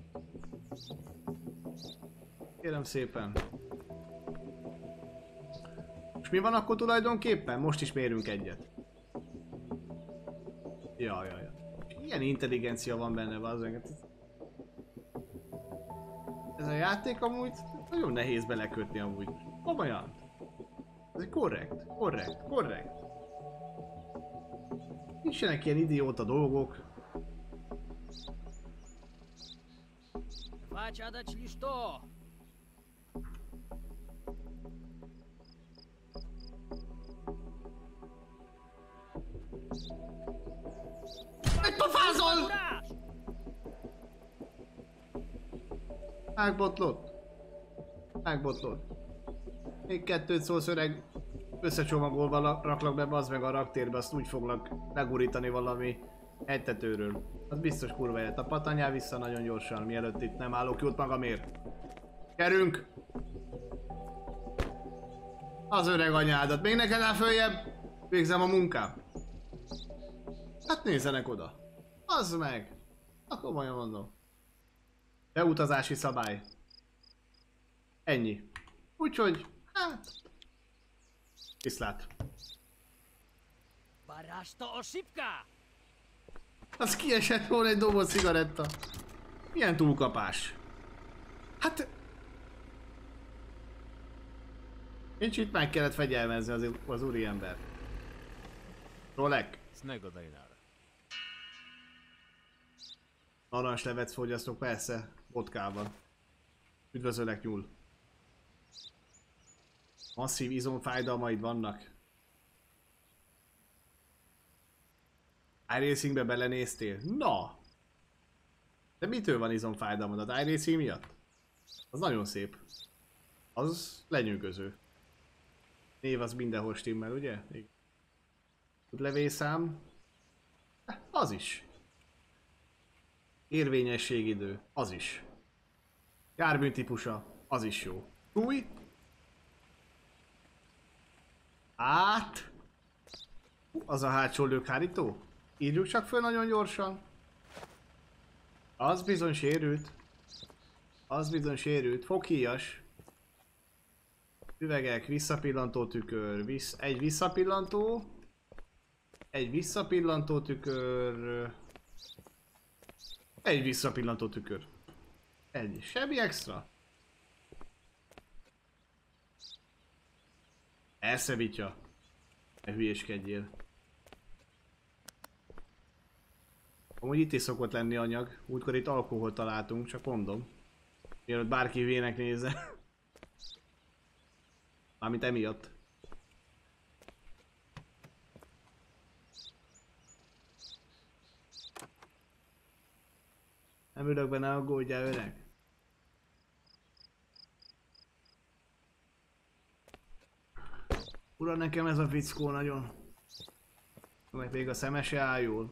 Kérem szépen. És mi van akkor tulajdonképpen? Most is mérünk egyet. Ja. Ilyen intelligencia van benne, bazzeg. Ez a játék amúgy nagyon nehéz belekötni amúgy. Komolyan. Ez korrekt. Nincsenek ilyen idióta dolgok. Egy pofázol! Megbotlott. Még 2 szólsz öreg. Összecsomagolva raklak be, bazd meg a raktérbe, azt úgy foglak legurítani valami egytetőről. Az biztos kurva élet. A patanyál vissza nagyon gyorsan, mielőtt itt nem állok jót magamért. Gyerünk! Az öreg anyádat. Még neked áll följebb? Végzem a munkám. Hát nézzenek oda. Az meg. Na komolyan mondom. Beutazási szabály. Ennyi. Úgyhogy, hát... Viszlát. Barasta a sipka! Az kiesett volna egy doboz cigaretta. Milyen túlkapás. Hát... Nincs itt, meg kellett fegyelmezni az úriember. Rolek. Snegodainar. Narancslevet fogyasztok, persze. Vodkában. Üdvözöllek, nyúl. Masszív izomfájdalmaid vannak. iRacingbe belenéztél? Na! De mitől van izomfájdalmad? Az iRacing miatt? Az nagyon szép. Az lenyűgöző. Név az mindenhol stimmel, ugye? Levészám. Az is. Érvényességidő. Az is. Jármű típusa. Az is jó. Új. Át. Az a hátsó lökhárító? Írjuk csak föl nagyon gyorsan. Az bizony sérült. Az bizony sérült. Foghíjas. Üvegek, visszapillantó tükör. Egy visszapillantó. Egy visszapillantó tükör. Egy visszapillantó tükör. Ennyi. Semmi extra. Elszevítja. Ne hülyéskedjél. Amúgy itt is szokott lenni anyag. Útkor itt alkoholt találtunk, csak mondom. Mielőtt bárki hülyének nézze. Mármint emiatt. Nem ülök be, ne aggódjál, öreg. Ura, nekem ez a fickó nagyon. Meg még a szeme se áll jól.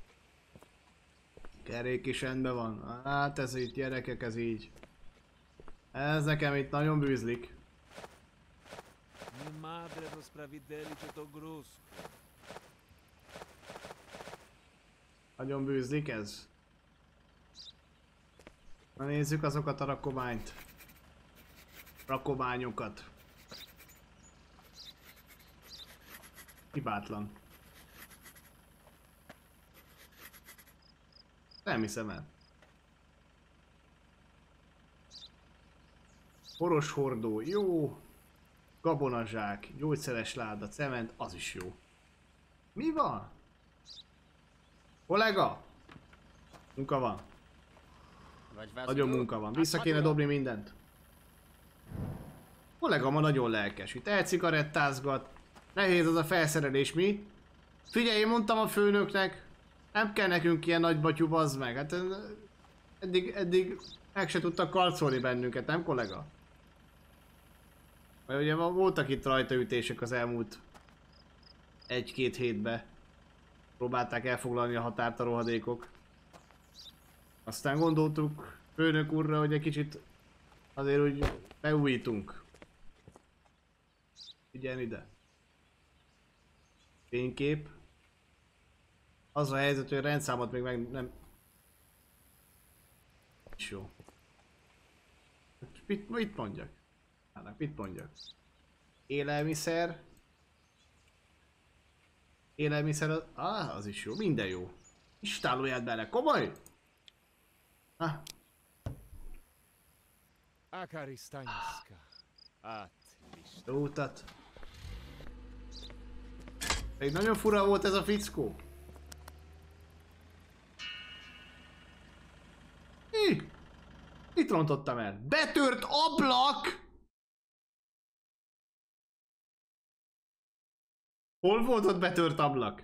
Kerék is rendben van. Hát ez így, gyerekek, ez így. Ez nekem itt nagyon bűzlik. Nagyon bűzlik ez. Na nézzük azokat a rakományt. Rakományokat. Hibátlan. Nem hiszem el. Poros hordó, jó. Gabonazsák, gyógyszeres láda, cement, az is jó. Mi van? Kollega? Munka van. Nagyon munka van. Vissza kéne dobni mindent. Kollega ma nagyon lelkes. Itt elcigarettázgat. Nehéz az a felszerelés, mi? Figyelj, én mondtam a főnöknek. Nem kell nekünk ilyen nagy batyú, bazd meg. Hát eddig meg se tudtak karcolni bennünket, nem kollega? Mert ugye voltak itt rajtaütések az elmúlt 1-2 hétben. Próbálták elfoglalni a határt a rohadékok. Aztán gondoltuk főnök úrra, hogy egy kicsit azért úgy beújítunk. Figyelj ide. Fénykép. Az a helyzet, hogy a rendszámot még meg nem... És jó. Mit mondjak? Mit mondjak? Élelmiszer. Élelmiszer az... az is jó. Minden jó. Istálóját bele. Komoly? Ha. Akaristanska. Jó utat. Egy nagyon fura volt ez a fickó. Mi? Mit rontottam el? Betört ablak! Hol volt ott betört ablak?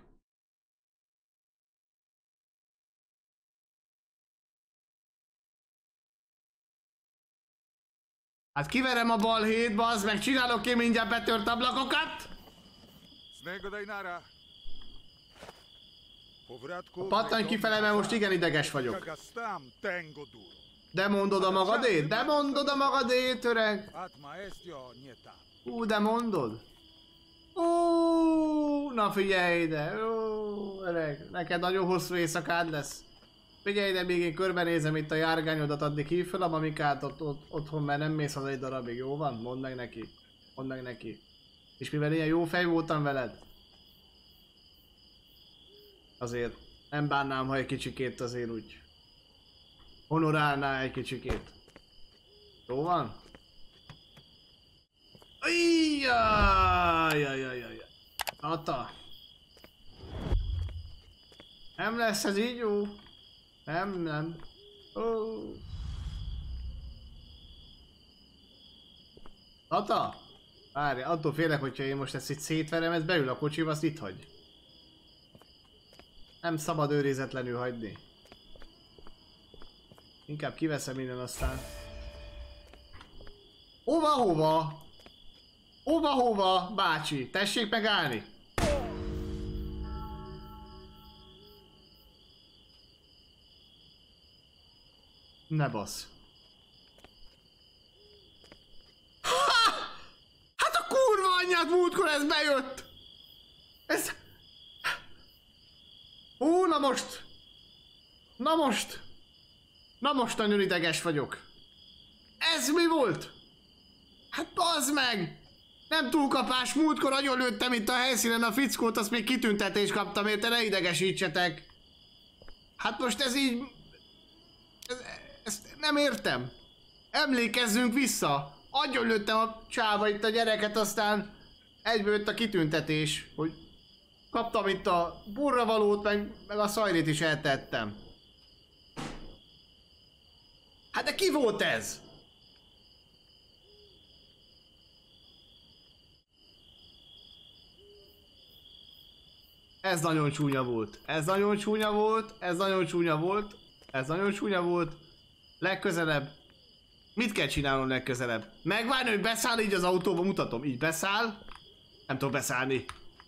Hát kiverem a balhét, bazd meg, csinálok én mindjárt betört ablakokat! Snegodainára! Pattanj kifele, mert most igen ideges vagyok. De mondod a magadét? De mondod a magadét, öreg? De mondod? Na figyelj ide, öreg, neked nagyon hosszú éjszakád lesz. Figyelj ide, még én körbenézem itt a járgányodat, addig hív fel a mamikát otthon, mert nem mész haza egy darabig, jó van? Mondd meg neki. Mondd meg neki. És mivel ilyen jó fej voltam veled, azért nem bánnám, ha egy kicsikét azért úgy honorálná egy kicsikét. Jó van? Ajjajjajjajjaj. Ata. Nem lesz ez így jó. Nem. Oh. Ata! Várj, attól félek, hogyha én most ezt itt szétverem, ez beül a kocsiba, azt itt hagy. Nem szabad őrizetlenül hagyni. Inkább kiveszem innen aztán. Hova? Hova, bácsi? Tessék megállni! Ne basz. Hát a kurva anyját múltkor ez bejött! Ez... Na most nagyon ideges vagyok. Ez mi volt? Hát bazd meg! Nem túlkapás, múltkor agyonlőttem itt a helyszínen a fickót, azt még kitüntetést kaptam érte, ne idegesítsetek. Hát most ez így... Ezt nem értem. Emlékezzünk vissza. Agyonlőttem a csáva itt a gyereket, aztán egyből jött a kitüntetés, hogy kaptam itt a burravalót, meg a szajrét is eltettem. Hát de ki volt ez? Ez nagyon csúnya volt. Ez nagyon csúnya volt. Legközelebb. Mit kell csinálnom legközelebb? Megvárni, hogy beszáll így az autóba, mutatom. Így beszáll. Nem tudok beszállni.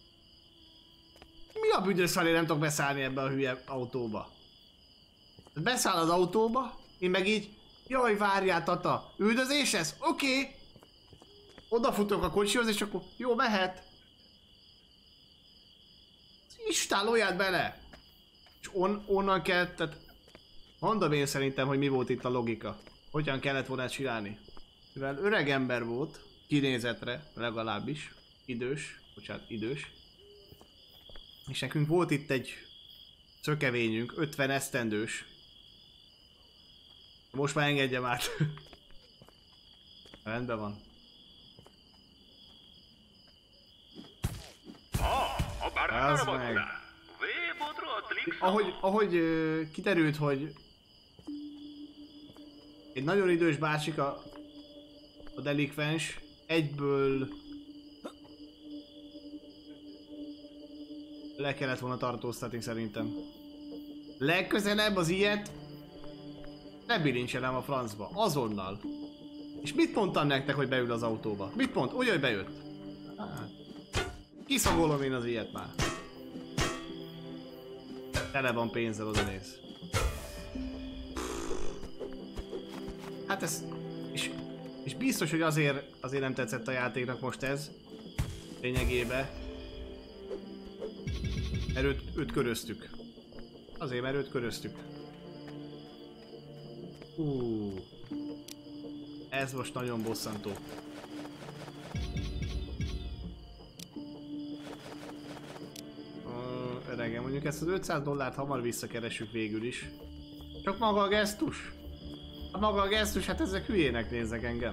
Mi a büdös szarért nem tudok beszállni ebbe a hülye autóba? Beszáll az autóba, én meg így... Jaj, várjál, tata. Üldözés ez? Oké. Odafutok a kocsihoz, és akkor... Jó, mehet. Istálolját bele! És onnan kell, tehát... Mondom én szerintem, hogy mi volt itt a logika. Hogyan kellett volna ezt csinálni. Mivel öreg ember volt, kinézetre legalábbis, idős, és nekünk volt itt egy szökevényünk, 50 esztendős. Most már engedjem át. Rendben van. Az meg. Ahogy kiderült, hogy egy nagyon idős bácsik a delikvens, egyből le kellett volna tartóztatni szerintem. Legközelebb az ilyet ne bilincselem a francba, azonnal. És mit mondtam nektek, hogy beül az autóba? Mit mond? Úgy, hogy bejött. Hát. Kiszagolom én az ilyet már. Tele van pénzzel, oda néz. Hát ez... És biztos, hogy azért nem tetszett a játéknak most ez. Lényegében. Mert őt köröztük. Azért, mert őt köröztük. Ez most nagyon bosszantó. Öregem, mondjuk ezt az $500 hamar visszakeressük végül is. Csak maga a gesztus. Maga a gesztus, hát ezek hülyének néznek engem.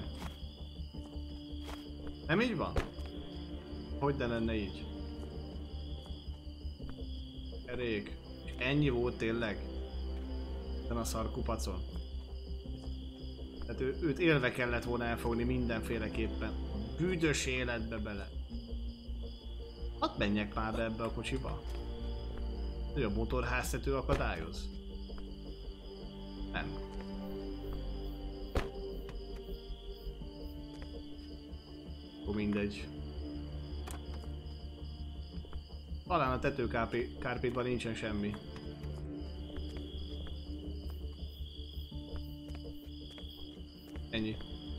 Nem így van? Hogy de lenne így? Elég. És ennyi volt tényleg? Ezen a szarkupacon. Tehát őt élve kellett volna elfogni mindenféleképpen. Büdös életbe bele. Hadd menjek már be ebbe a kocsiba. Hogy a motorháztető akadályoz? Nem. Akkor mindegy. Talán a tetőkárpétban nincsen semmi. Ennyi.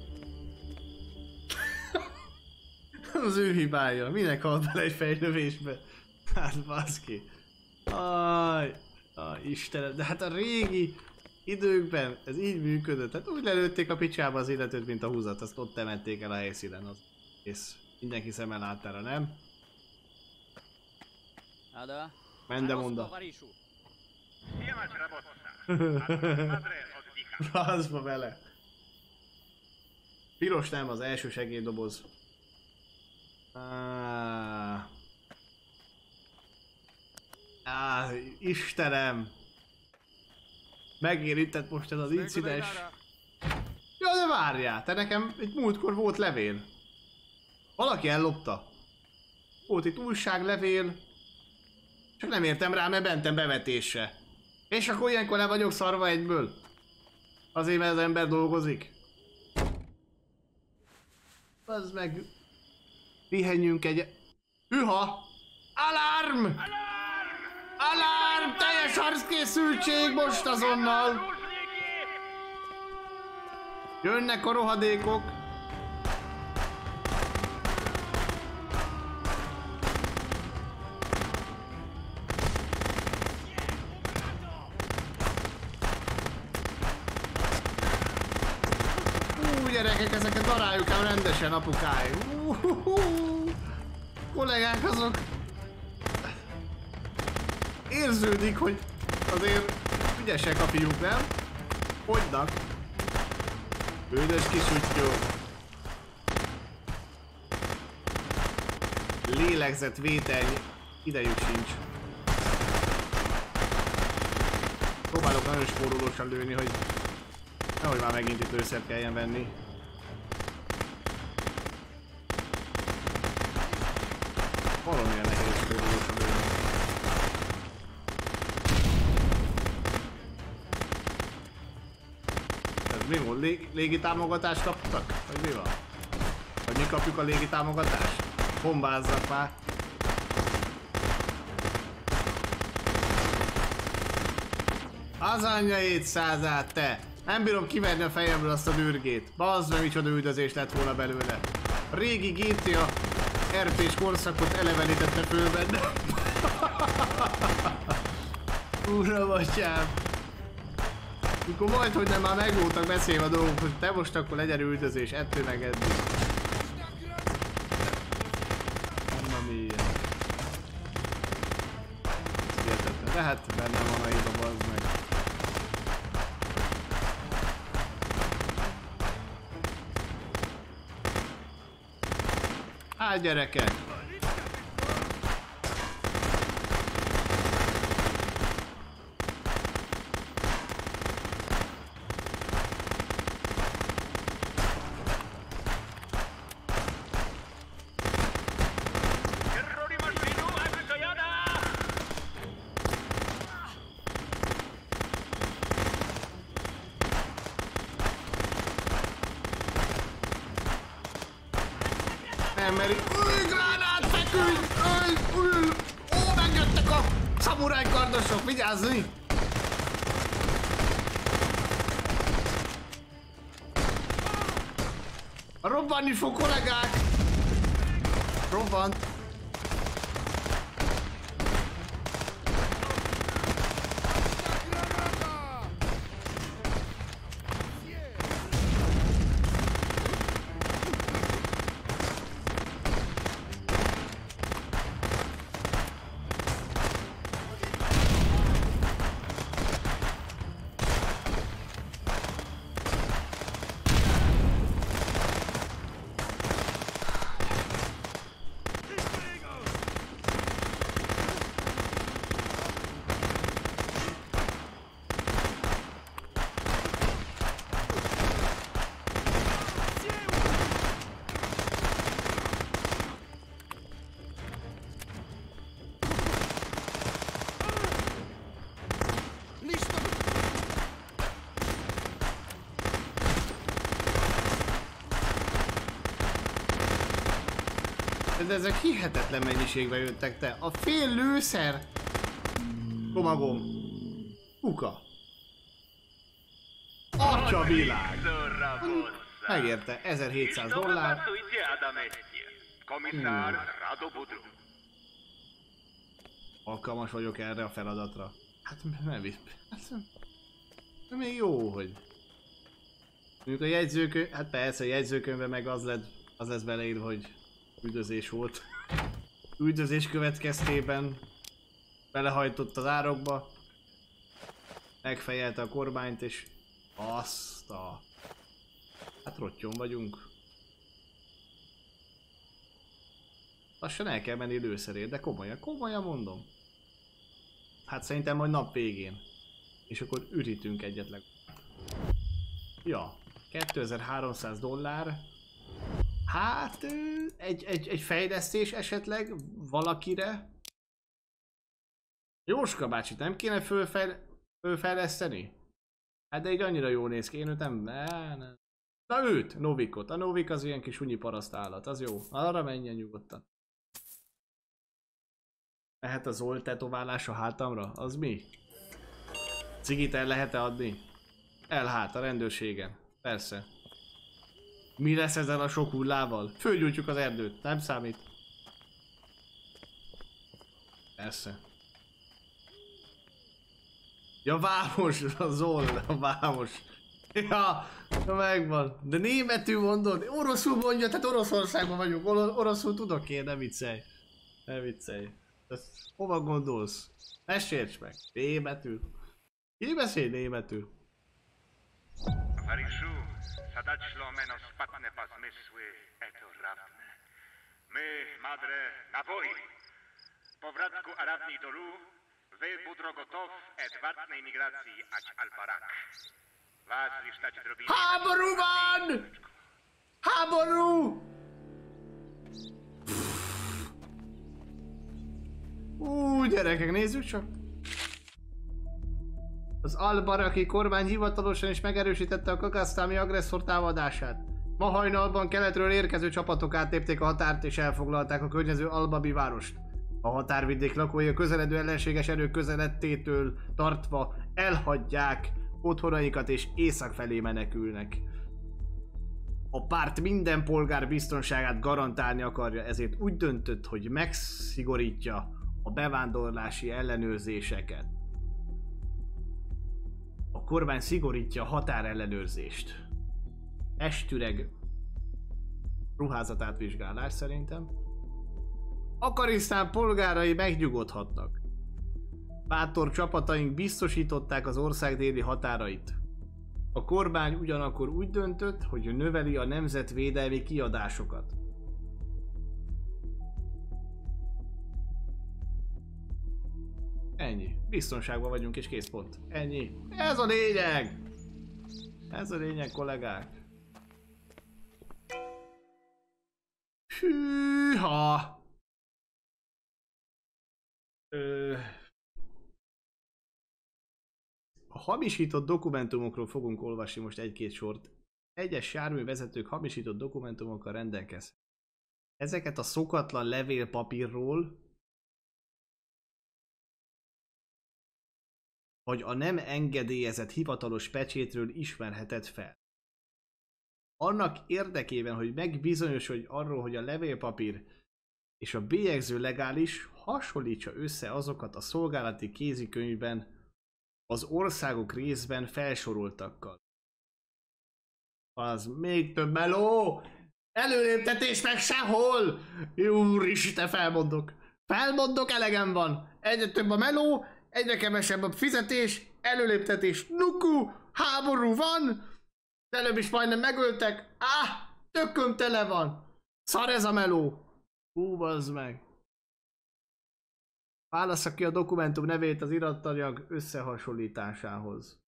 Az ő hibája. Minek halt bele egy fejlövésbe? Hát baszki. Istenem, de hát a régi időkben ez így működött. Hát úgy lelőtték a picsába az illetőt, mint a húzat. Azt ott temették el a helyszínen. Az kész. Mindenki szemmel láttára, nem? Ada. Mendemonda. Varisú. Rázba vele. Piros nem, az első segélydoboz. Istenem! Megérintett most ez az incidens. Ja, de várjál, te nekem itt múltkor volt levél. Valaki ellopta. Volt itt újságlevél. Csak nem értem rá, mert bentem bevetésre. És akkor ilyenkor le vagyok szarva egyből. Azért, mert az ember dolgozik. Az meg... Pihenjünk egy... Hűha! Alarm! Alarm! Teljes harckészültség most azonnal! Jönnek a rohadékok! Gyerekek, ezeket daráljuk ám rendesen, apukáj. Kollégák azok... Érződik, hogy azért ügyesek a fiúk, nem? Hogynak? Bődös kisüttyó. Lélegzetvétel idejük sincs. Próbálok nagyon spórolósan lőni, hogy nehogy már megint itt őszert kelljen venni. Valamilyen nehéz spórolósan lőni. Ez mi volt? Légitámogatást kaptak? Vagy mi van? Vagy mi kapjuk a légitámogatást? Bombázzak már! Az anyja 700-át, te! Nem bírom kiverni a fejemből azt a dürgét. Bazd meg, micsoda üldözés lett volna belőle. A régi GTA RP-s korszakot elevenítette föl benne. Uram, atyám! Mikor majd, hogy nem már meg voltak beszélve a dolgok, hogy te most akkor legyen üldözés, ettől meg eddig. Mamma mia. Hihetetlen. De hát bennem van a hiba, bazd meg. Hát gyerekek! Nem meri... Gránát, feküdj! Ó, megjöttek a szamuráj kardosok, vigyázzni! Robbanni fog, kollégák! Robbant! De ezek hihetetlen mennyiségben jöttek, te. A fél lőszer csomagom. Kuka. Atya világ. Megérte, $1700. Alkalmas vagyok erre a feladatra. Hát nem is. Hát, még jó, hogy. Mondjuk a jegyzőkönyv, hát persze a jegyzőkönyvben meg az lesz beleírva, hogy Üldözés volt. Üldözés következtében belehajtott az árokba. Megfejelte a kormányt és azt a... Hát rottyon vagyunk. Lassan el kell menni lőszerért, de komolyan mondom. Hát szerintem majd nap végén. És akkor ürítünk egyetlen. Ja, $2300. Hát egy fejlesztés esetleg valakire. Jóska bácsit nem kéne fölfejleszteni? Hát de így annyira jól néz ki, én őt nem... Na őt, Novikot. A Novik az ilyen kis unyi paraszt állat, az jó. Arra menjen nyugodtan. Lehet a Zolt tetoválás a hátamra? Az mi? Cigit el lehet-e adni? Hát a rendőrségen. Persze. Mi lesz ezzel a sok hullával? Fölgyújtjuk az erdőt, nem számít. Persze. Ja, vámos, a Zol, a vámos. Ja, megvan. De németül mondod? Oroszul mondja, tehát Oroszországban vagyunk. Oroszul tudok én, ne viccelj. Ne viccelj. Ezt hova gondolsz? Ne sérts meg. Németül. Ki beszél németül? Varishu, sadać szlo meno spatne pa zmysły, eto rawne. My, madre, na boj. Po wratku Arabni dolu, wybór gotow et wartnej migracji ać Albarak. Was listać drobiny... Háború van! Háború! Gyerekek, nézzük csak! Az al-Baraki kormány hivatalosan is megerősítette a kagasztáni agresszor támadását. Ma hajnalban keletről érkező csapatok átlépték a határt és elfoglalták a környező Al-Babi várost. A határvidék lakói a közeledő ellenséges erők közelettétől tartva elhagyják otthonaikat és észak felé menekülnek. A párt minden polgár biztonságát garantálni akarja, ezért úgy döntött, hogy megszigorítja a bevándorlási ellenőrzéseket. A kormány szigorítja a határellenőrzést. Estüreg ruházatátvizsgálás szerintem. Afganisztán polgárai megnyugodhatnak. Bátor csapataink biztosították az ország déli határait. A kormány ugyanakkor úgy döntött, hogy növeli a nemzetvédelmi kiadásokat. Ennyi. Biztonságban vagyunk és kész pont. Ennyi. Ez a lényeg! Ez a lényeg, kollégák. Hűha! A hamisított dokumentumokról fogunk olvasni most egy-két sort. Egyes járművezetők hamisított dokumentumokkal rendelkeznek. Ezeket a szokatlan levélpapírról vagy a nem engedélyezett hivatalos pecsétről ismerheted fel. Annak érdekében, hogy megbizonyosodj arról, hogy a levélpapír és a bélyegző legális, hasonlítsa össze azokat a szolgálati kézikönyvben az országok részben felsoroltakkal. Az még több meló! Előléptetés meg sehol! Úristen, felmondok! Felmondok, elegem van! Egyre több a meló, egyre kevesebb a fizetés, előléptetés, nuku, háború van! Előbb is majdnem megöltek, tököm tele van! Szar ez a meló! Bazd meg! Válassza ki a dokumentum nevét az iratanyag összehasonlításához.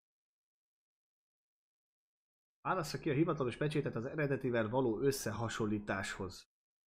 Válassza ki a hivatalos pecsétet az eredetivel való összehasonlításhoz.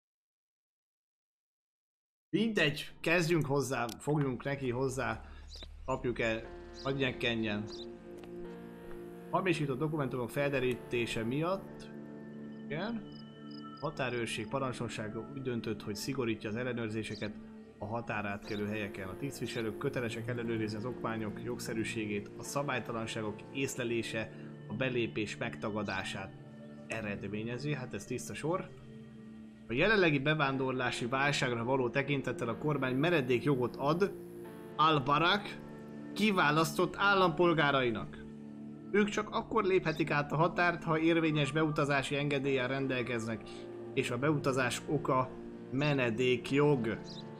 Mindegy, kezdjünk hozzá, fogjunk neki hozzá, kapjuk el, adják kenjen. Hamisított dokumentumok felderítése miatt, igen, határőrség parancsnoksága úgy döntött, hogy szigorítja az ellenőrzéseket a határátkelő helyeken. A tisztviselők kötelesek ellenőrizni az okmányok jogszerűségét, a szabálytalanságok észlelése, a belépés megtagadását eredményezi, hát ez tiszta sor. A jelenlegi bevándorlási válságra való tekintettel a kormány meredék jogot ad Al-Barak kiválasztott állampolgárainak. Ők csak akkor léphetik át a határt, ha érvényes beutazási engedéllyel rendelkeznek, és a beutazás oka menedékjog.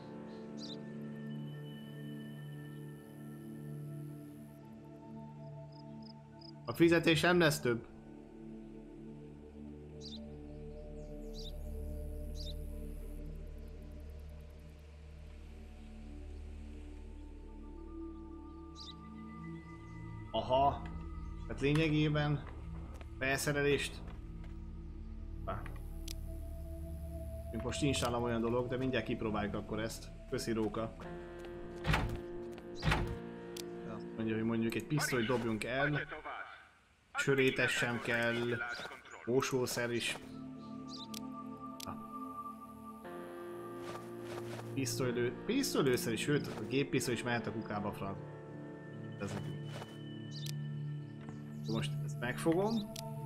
A fizetés nem lesz több. Aha. Hát lényegében felszerelést. Most nincs nálam olyan dolog, de mindjárt kipróbáljuk akkor ezt. Köszi Róka. Azt mondja, hogy mondjuk egy pisztolyt dobjunk el. Sörétes sem kell. Mosószer is. Pisztolylőszer is, sőt a géppisztoly is mehet a kukába, franc. Most ezt megfogom.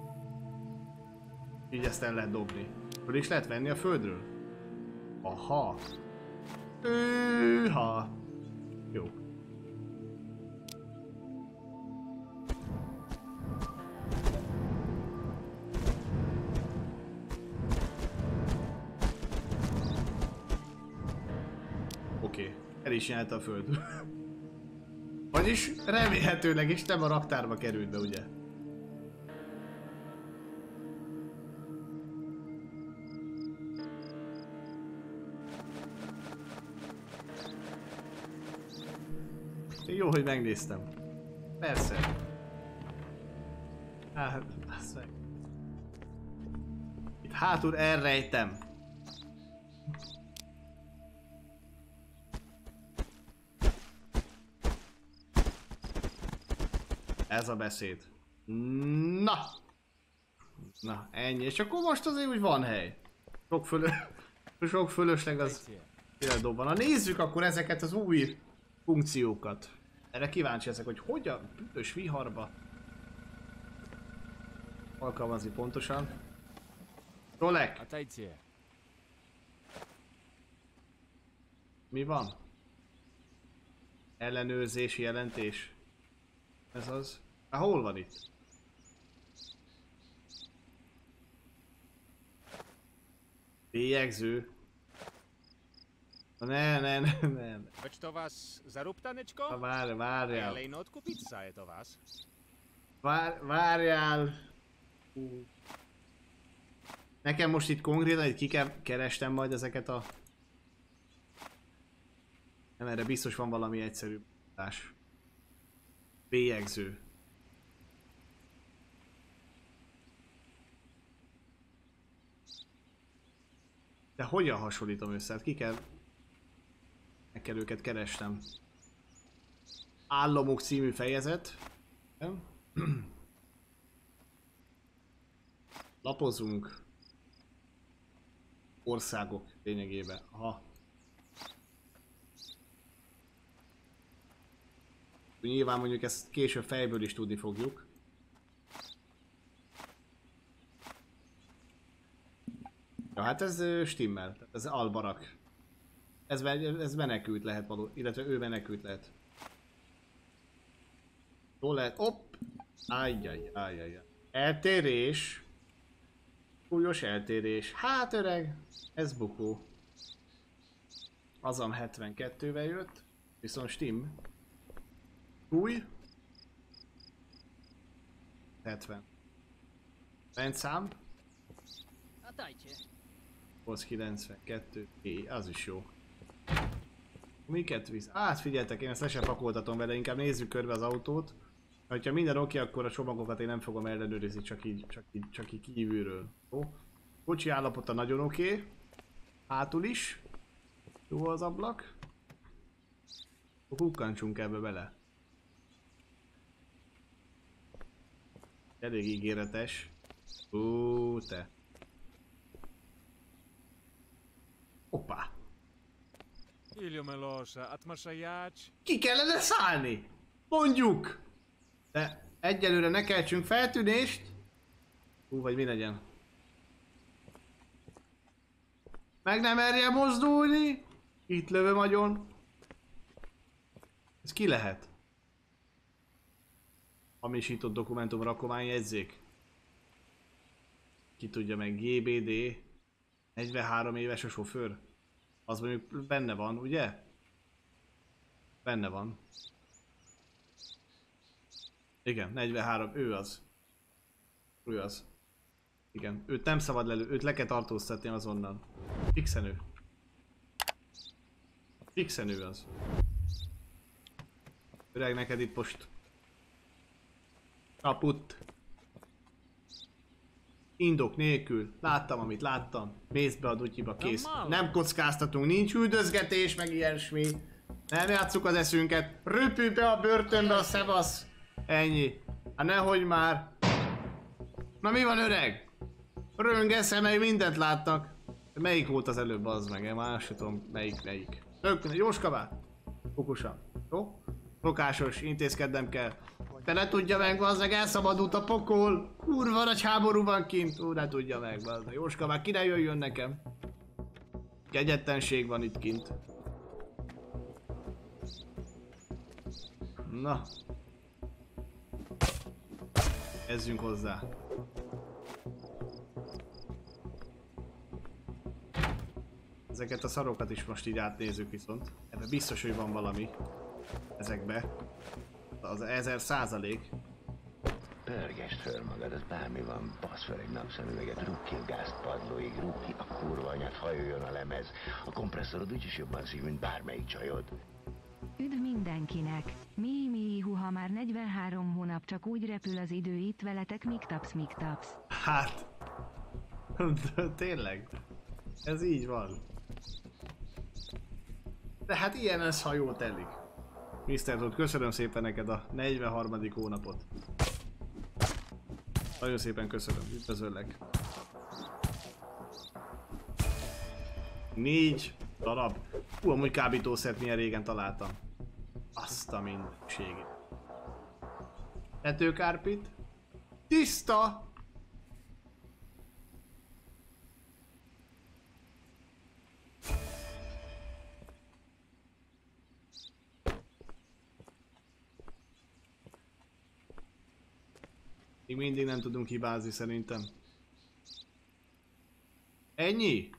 Így ezt el lehet dobni. Föl is lehet venni a földről? Aha. Ha. Jó. Oké. El is nyelt a föld. Vagyis remélhetőleg is nem a raktárba került be, ugye? Jó, hogy megnéztem. Persze. Hát, azt meg. Itt hátul elrejtem. Ez a beszéd. Na! Na, ennyi. És akkor most azért úgy van hely. Sok fölösleg az dobban. Na nézzük akkor ezeket az új funkciókat. Erre kíváncsi ezek, hogy hogyan büdös viharba alkalmazni pontosan. Rolek! Mi van? Ellenőrzési jelentés. Ez az. Há, hol van itt? Bélyegző. Ne. Veď to vás zaruptanečko? Várjál. Elej odkupiť sa je to vás. Várjál. Nekem most itt konkrétan itt kerestem majd ezeket a... Nem, erre biztos van valami egyszerűbb megoldás. Bélyegző. De hogyan hasonlítom össze? Hát meg kell őket keresnem. Államok című fejezet. Lapozunk. Országok lényegében. Aha. Nyilván mondjuk ezt később fejből is tudni fogjuk. Ja, hát ez stimmel. Ez Albarak. Ez menekült lehet való, illetve ő menekült lehet. Jól lehet. Hopp! Ajjaj. Eltérés. Súlyos eltérés. Hát öreg, ez bukó. Azam 72-vel jött, viszont stimm. Új. 70. Rendszám. A dajcie. 92. Az is jó. Miket visz? Hát figyeltek, én ezt le sem pakoltatom vele, inkább nézzük körbe az autót. Ha minden oké, akkor a csomagokat én nem fogom ellenőrizni, csak így kívülről. Jó? Kocsi állapota nagyon oké. Hátul is. Jó az ablak. Kukkantsunk ebbe bele. Elég ígéretes. Te. Hoppá. Ki kellene szállni? Mondjuk! De egyelőre ne keltsünk feltűnést. Vagy mi legyen? Meg nem merje mozdulni. Itt lövöm agyon. Ez ki lehet? Hamisított dokumentum rakományjegyzék. Ki tudja meg, GBD. 43 éves a sofőr. Az mondjuk benne van, ugye? Benne van. Igen, 43, ő az. Ő az. Igen, őt nem szabad őt le kell tartóztatni azonnal. Fixen ő. Fixen ő az. Öreg, neked itt most kaput. Indok nélkül. Láttam, amit láttam. Mész be a dutyiba, kész. Nem kockáztatunk, nincs üldözgetés, meg ilyesmi. Nem játsszuk az eszünket. Röpülj be a börtönbe, a szevasz. Ennyi. Hát nehogy már. Na mi van, öreg? Röngesze, meg mindent látnak. Melyik volt az előbb, az meg? Én már sem tudom, melyik. Jóskabá. Kukusa. Jó? Szokásos, intézkednem kell. Te ne tudja meg, bazdmeg, elszabadult a pokol. Kurva nagy háború van kint. Ú, ne tudja meg, bazdmeg. Jóskabá, ki ne jöjjön nekem. Kegyetlenség van itt kint. Na. Ezzünk hozzá. Ezeket a szarokat is most így átnézzük viszont. Ebben biztos, hogy van valami. Ezekbe. Az 1000%. Pörgesd föl magad, az bármi van. Basz fel egy napszemüveget, rúg ki a gázpadlóig, rúg ki a kurva anyát, hajoljon a lemez. A kompresszorod úgyis jobban szív, mint bármelyik csajod. Üdv mindenkinek! Mi, huha, már 43 hónap csak úgy repül az idő itt veletek, míg tapsz. Hát. Tényleg. Ez így van. De hát ilyen ez, ha jól telik. Mr. Todd, köszönöm szépen neked a 43. hónapot. Nagyon szépen köszönöm, üdvözöllek. 4 darab. Hú, amúgy kábítószert milyen régen találtam. Azt a mindenségét. Tetőkárpit. Tiszta! Még mindig nem tudunk hibázni szerintem. Ennyi?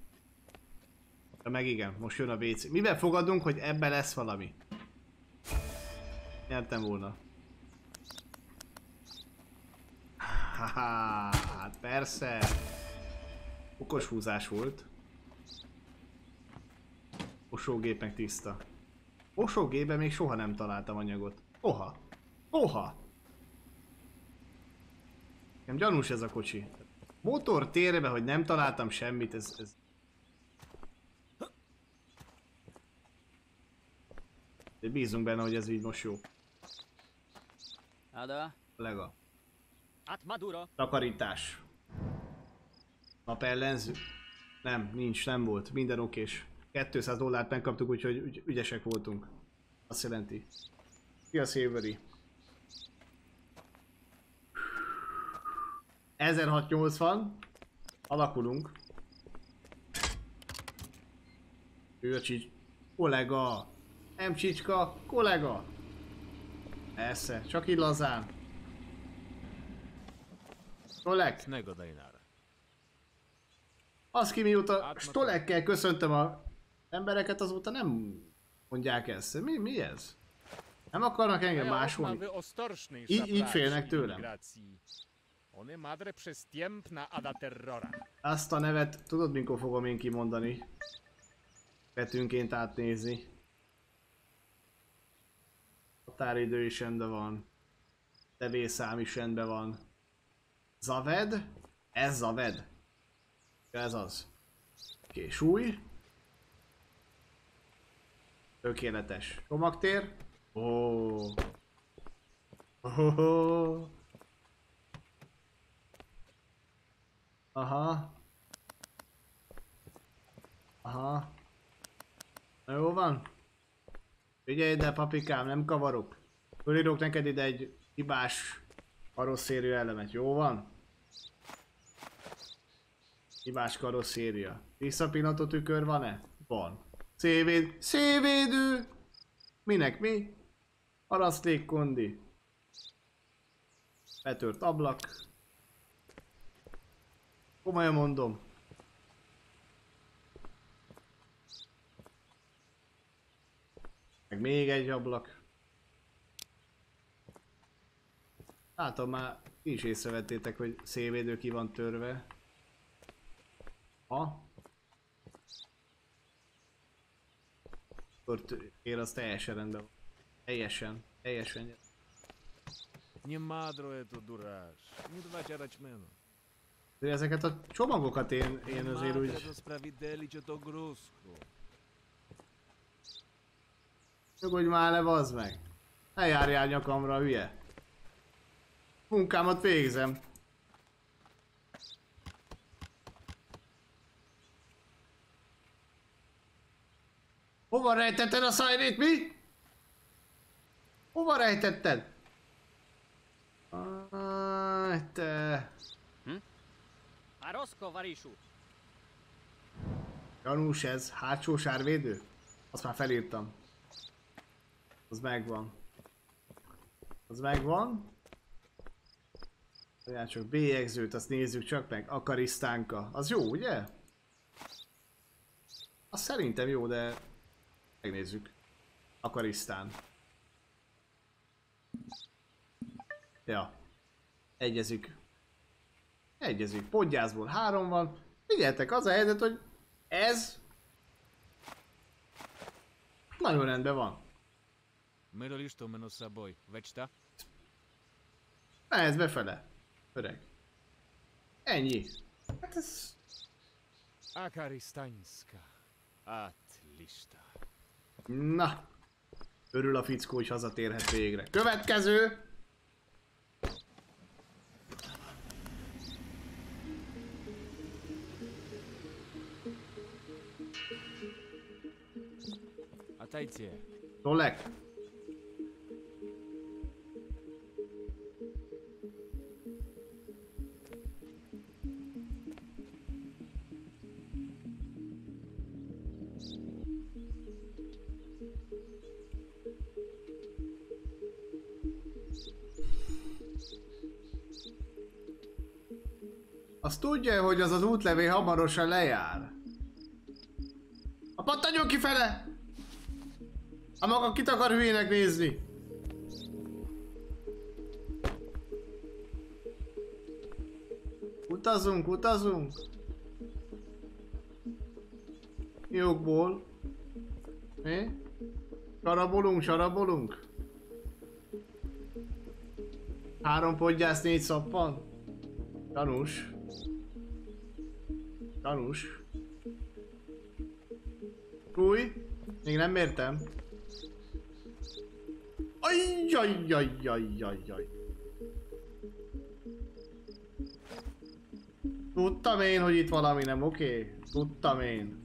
De meg igen, most jön a WC. Mivel fogadunk, hogy ebben lesz valami? Nyertem volna. Haha, hát persze. Okos húzás volt. Mosógép meg tiszta. Mosógépben még soha nem találtam anyagot. Oha! Nem gyanús ez a kocsi. Motor térbe, hogy nem találtam semmit, ez... De bízunk benne, hogy ez így most jó. Ada. Lega. At Maduro. Takarítás. Napellenző. Nem, nincs, nem volt. Minden okés. $200 megkaptuk, úgyhogy ügyesek voltunk. Azt jelenti. Szia, Savory. 1680. Alakulunk. Ő a kollega. Nem csicska, kollega. Persze, csak így lazán. Stolek. Az ki mióta Stolekkel köszöntöm a embereket, azóta nem mondják ezt. Mi ez? Nem akarnak engem másolni? Így félnek tőlem. Azt a nevet tudod, mikor fogom én kimondani? Betűnként átnézni. Határidő is rendben van. Tevészám is rendben van. Zaved? Ez Zaved. Ez az. Oké, súly. Tökéletes. Csomagtér. Oh. Aha. Na jó van. Figyelj ide, papikám, nem kavarok. Fölírok neked ide egy hibás karosszériu elemet, jó van? Hibás karosszéria. Visszapillantó tükör van-e? Van. Szélvédő! Minek mi? Araszlék kondi. Betört ablak. Komolyan mondom. meg még egy ablak. Látom, már ti is észrevettétek, hogy szélvédő ki van törve. Ha? Akkor ér az teljesen rendben van. Teljesen. Не мадро эту дураш. Не два чарачмена. De ezeket a csomagokat én azért úgy... Nyugodj már le, bazd meg! Ne járjál nyakamra, hülye! Munkámat végzem! Hova rejtetted a szájrét, mi? Hova rejtetted? Te... Aroszko, Varisú! Gyanús ez, hátsó sárvédő? Azt már felírtam. Az megvan. Az megvan. Olyan csak bélyegzőt, azt nézzük csak meg. Akarisztánka. Az jó, ugye? Az szerintem jó, de... megnézzük. Akarisztán. Ja. Egyezik. Podgyászból 3 van. Figyeljetek, az a helyzet, hogy ez... nagyon rendben van. Mehetsz befele. Öreg. Ennyi. Hát ez... Akarisztánszka. Atlista. Na. Örül a fickó, hogy hazatérhet végre. Következő! Tolek. Azt tudja, hogy az útlevél hamarosan lejár. A pattanjon kifele! A maga kit akar hülyének nézni? Utazunk. Jogból. Mi? Sarabolunk. 3 podgyász, 4 szappan. Gyanús. Új? Még nem értem. Ajjajjajjajjajjaj. Tudtam én, hogy itt valami nem oké. Tudtam én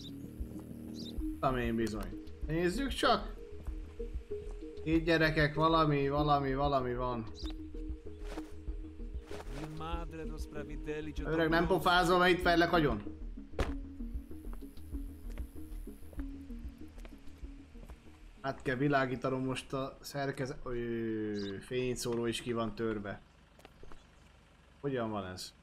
bizony. Nézzük csak. Itt gyerekek, valami van. Öreg, nem pofázol, mert itt fejlek agyon. Hát kell világítanom most a szerkezet... Fényszóró is ki van törve. Hogyan van ez?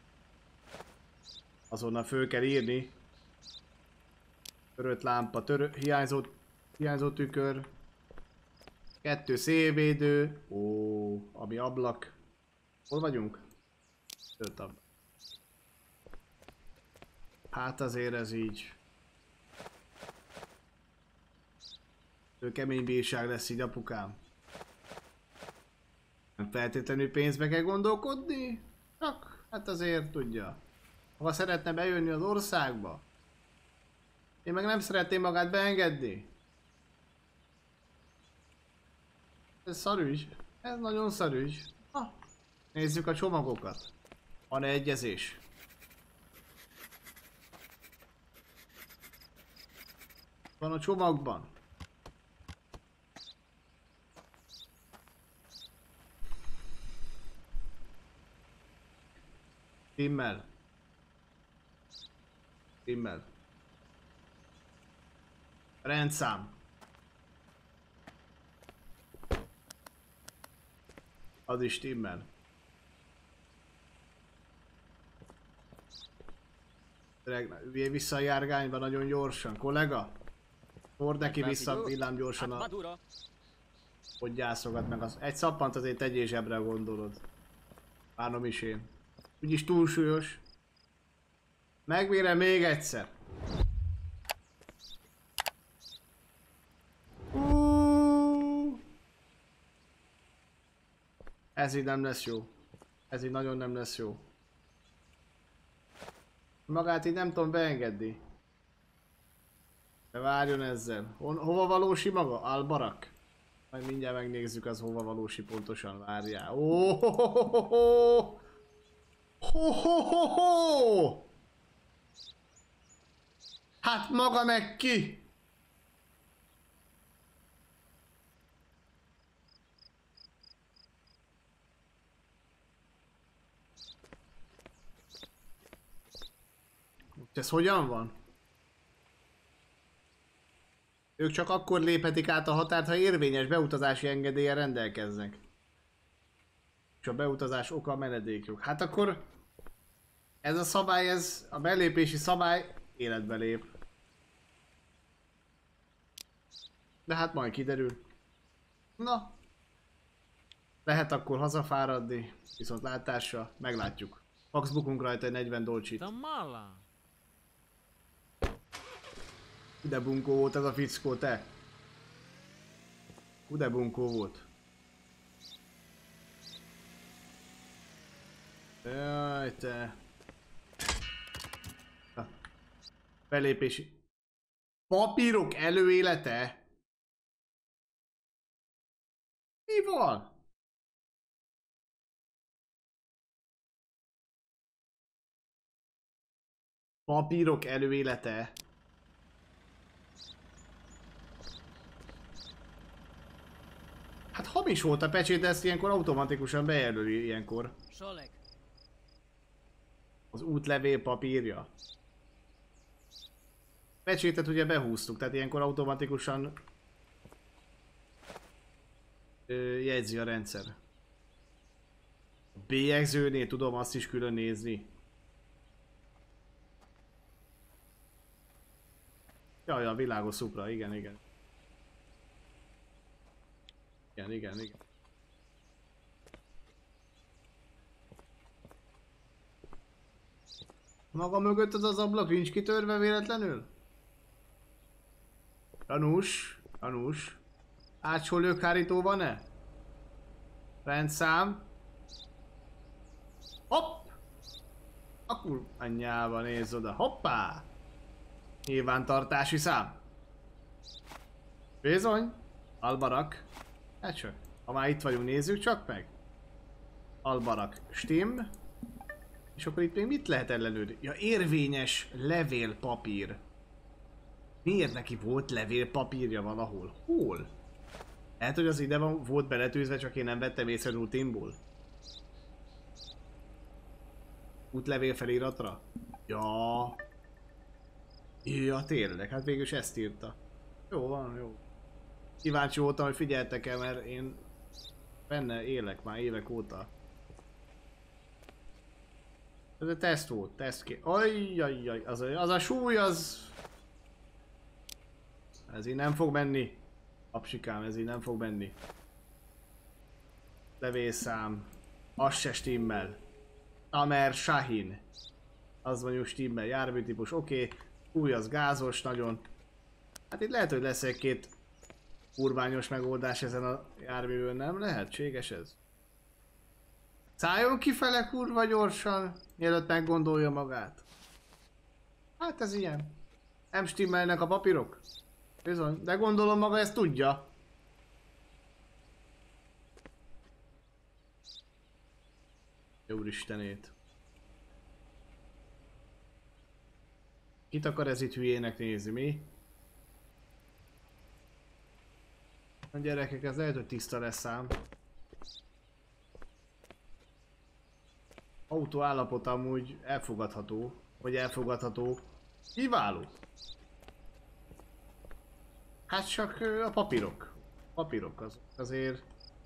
Azonnal föl kell írni. Törött lámpa, hiányzó tükör. 2 szélvédő. Ami ablak. Hol vagyunk? Tört ablak. Hát azért ez így. Kemény bírság lesz így, apukám. Nem feltétlenül pénzbe kell gondolkodni? Csak, hát azért tudja. Ha szeretne bejönni az országba, én meg nem szeretném magát beengedni. Ez szarügy. Ez nagyon szarügy. Nézzük a csomagokat. Van-e egyezés? Van a csomagban. Timmel. Rendszám. Az is timmel. Üljél vissza a járgányba nagyon gyorsan, kollega. Hord neki vissza villámgyorsan At a... Maduro. Hogy gyászogat meg az... Egy szappant azért tegyél zsebre, gondolod. Bánom is én. Úgyis túlsúlyos. Megmérem még egyszer. Ez így nem lesz jó. Ez így nagyon nem lesz jó. Magát így nem tudom beengedni. De várjon ezzel. Hova valósi maga? Albarak? Majd mindjárt megnézzük az hova valósi pontosan. Várjál. Hát maga meg ki! Ez hogyan van? Ők csak akkor léphetik át a határt, ha érvényes beutazási engedéllyel rendelkeznek. És a beutazás oka a menedékjog. Hát akkor ez a szabály, ez a belépési szabály életbe lép. De hát majd kiderül. Na. Lehet akkor hazafáradni, viszont látásra meglátjuk. Max bukunk rajta egy 40 dolcsit. Tamala. De bunkó volt ez a fickó, te? De bunkó volt. Jaj, te. Belépési. Papírok előélete? Mi van? Papírok előélete? Hát hamis volt a pecsét, de ezt ilyenkor automatikusan bejelöli ilyenkor. Solek. Az útlevél papírja. Pecsétet ugye behúztuk, tehát ilyenkor automatikusan jegyzi a rendszer. A bélyegzőnél tudom azt is külön nézni. Jaj, a világos szupra, igen. Igen. Maga mögött az ablak nincs kitörve véletlenül? Tanús. Átsó lökhárító van-e? Rendszám. Hopp! Akkor anyjába nézz oda. Hoppá! Nyilvántartási szám. Bizony. Albarak. Hát csak. Ha már itt vagyunk, nézzük csak meg. Albarak. Stim. És akkor itt még mit lehet ellenőrizni? Ja, érvényes levélpapír. Miért neki volt levélpapírja valahol? Hol? Lehet, hogy az ide volt beletűzve, csak én nem vettem észre rutinból. Útlevél feliratra? Ja. Ja, tényleg, hát végülis ezt írta. Jó van, jó. Kíváncsi voltam, hogy figyeltek-e, mert én benne élek már évek óta. Ez a teszt volt, teszt Ajjajjaj, az a súly az... Ez így nem fog menni. Apsikám, ez így nem fog menni. Levélszám. Az se stimmel. Tamer Shahin. Az mondjuk stimmel, járműtípus, oké. Új az gázos nagyon. Hát itt lehet, hogy lesz egy-két kurványos megoldás ezen a járművön, nem lehetséges ez? Szálljon kifele kurva gyorsan, mielőtt meggondolja magát. Hát ez ilyen. Nem stimmelnek a papírok? Bizony, de gondolom maga ezt tudja. Úristenét. Kit akar ez itt hülyének nézni, mi? A gyerekek, ez lehet, hogy tiszta lesz ám. Autó állapot amúgy elfogadható. Vagy elfogadható. Kiváló. Hát csak a papírok. Papírok azért...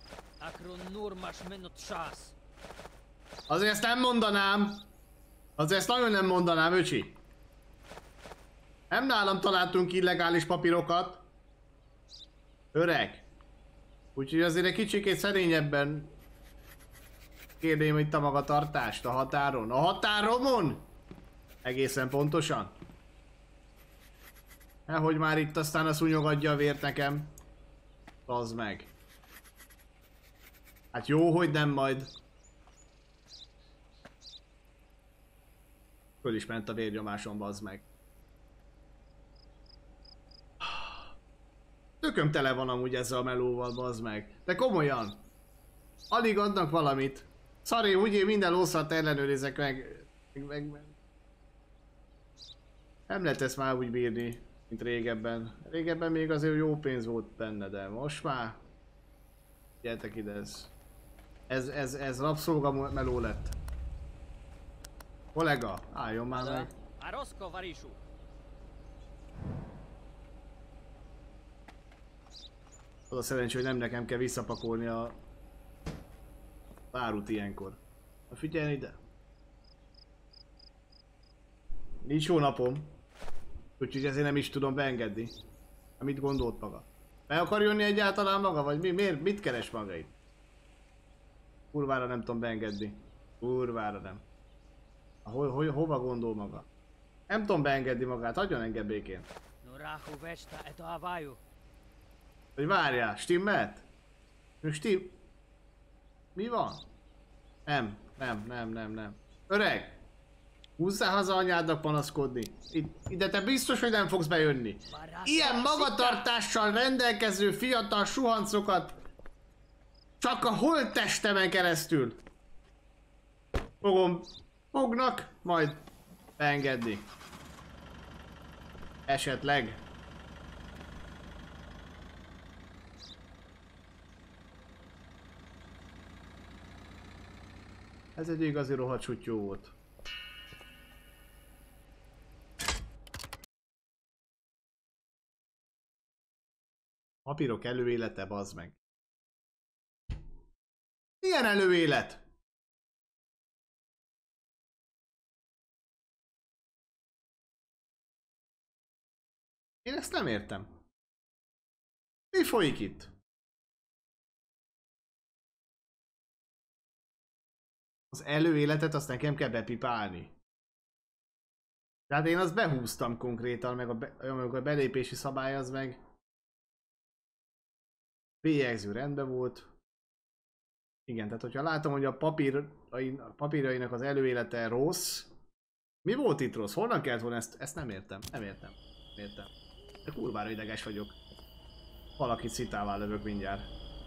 Azért ezt nem mondanám. Azért ezt nagyon nem mondanám, öcsi. Nem nálam találtunk illegális papírokat. Öreg. Úgyhogy azért egy kicsikét szerényebben kérném itt a magatartást a határon. A határomon! Egészen pontosan. Nehogy már itt aztán a szúnyogadja a vért nekem. Az meg. Hát jó, hogy nem majd. Föl is ment a vérnyomásom, bazd meg. Tököm tele van amúgy ezzel a melóval, bazd meg. De komolyan. Alig adnak valamit. Szari, úgy én minden lószart ellenőrizek meg. Nem lehet ezt már úgy bírni, mint régebben. Régebben még azért jó pénz volt benne, de most már... Gyertek ide, ez rabszolga meló lett. Kollega, álljon már meg. Aroszko, Varisú. Az a szerencsé, hogy nem nekem kell visszapakolni a árut ilyenkor. Na figyelj ide. Nincs jó napom. Úgyhogy ezért nem is tudom beengedni. Mit gondolt maga? Be akar jönni egyáltalán maga? Vagy mi? Miért? Mit keres maga itt? Kurvára nem tudom beengedni. Kurvára nem. Hova gondol maga? Nem tudom beengedni magát, hagyjon engem békén. Hogy várjál, stimmelt? Mi van? Nem. Öreg! Húzzál haza anyádnak panaszkodni. Ide te biztos, hogy nem fogsz bejönni. Ilyen magatartással rendelkező fiatal suhancokat csak a holttestemen keresztül fognak majd beengedni. Esetleg. Ez egy igazi rohadt sutyó volt. Papírok előélete, bazd meg. Milyen előélet? Én ezt nem értem. Mi folyik itt? Az előéletet azt nekem kell bepipálni. Tehát én azt behúztam konkrétan, meg amikor a belépési szabály az meg... bélyegző rendben volt. Igen, tehát hogyha látom, hogy a papírjainak az előélete rossz. Mi volt itt rossz? Honnan kellett volna ezt nem értem. Nem értem. De kurvára ideges vagyok. Valakit szitává lövök mindjárt.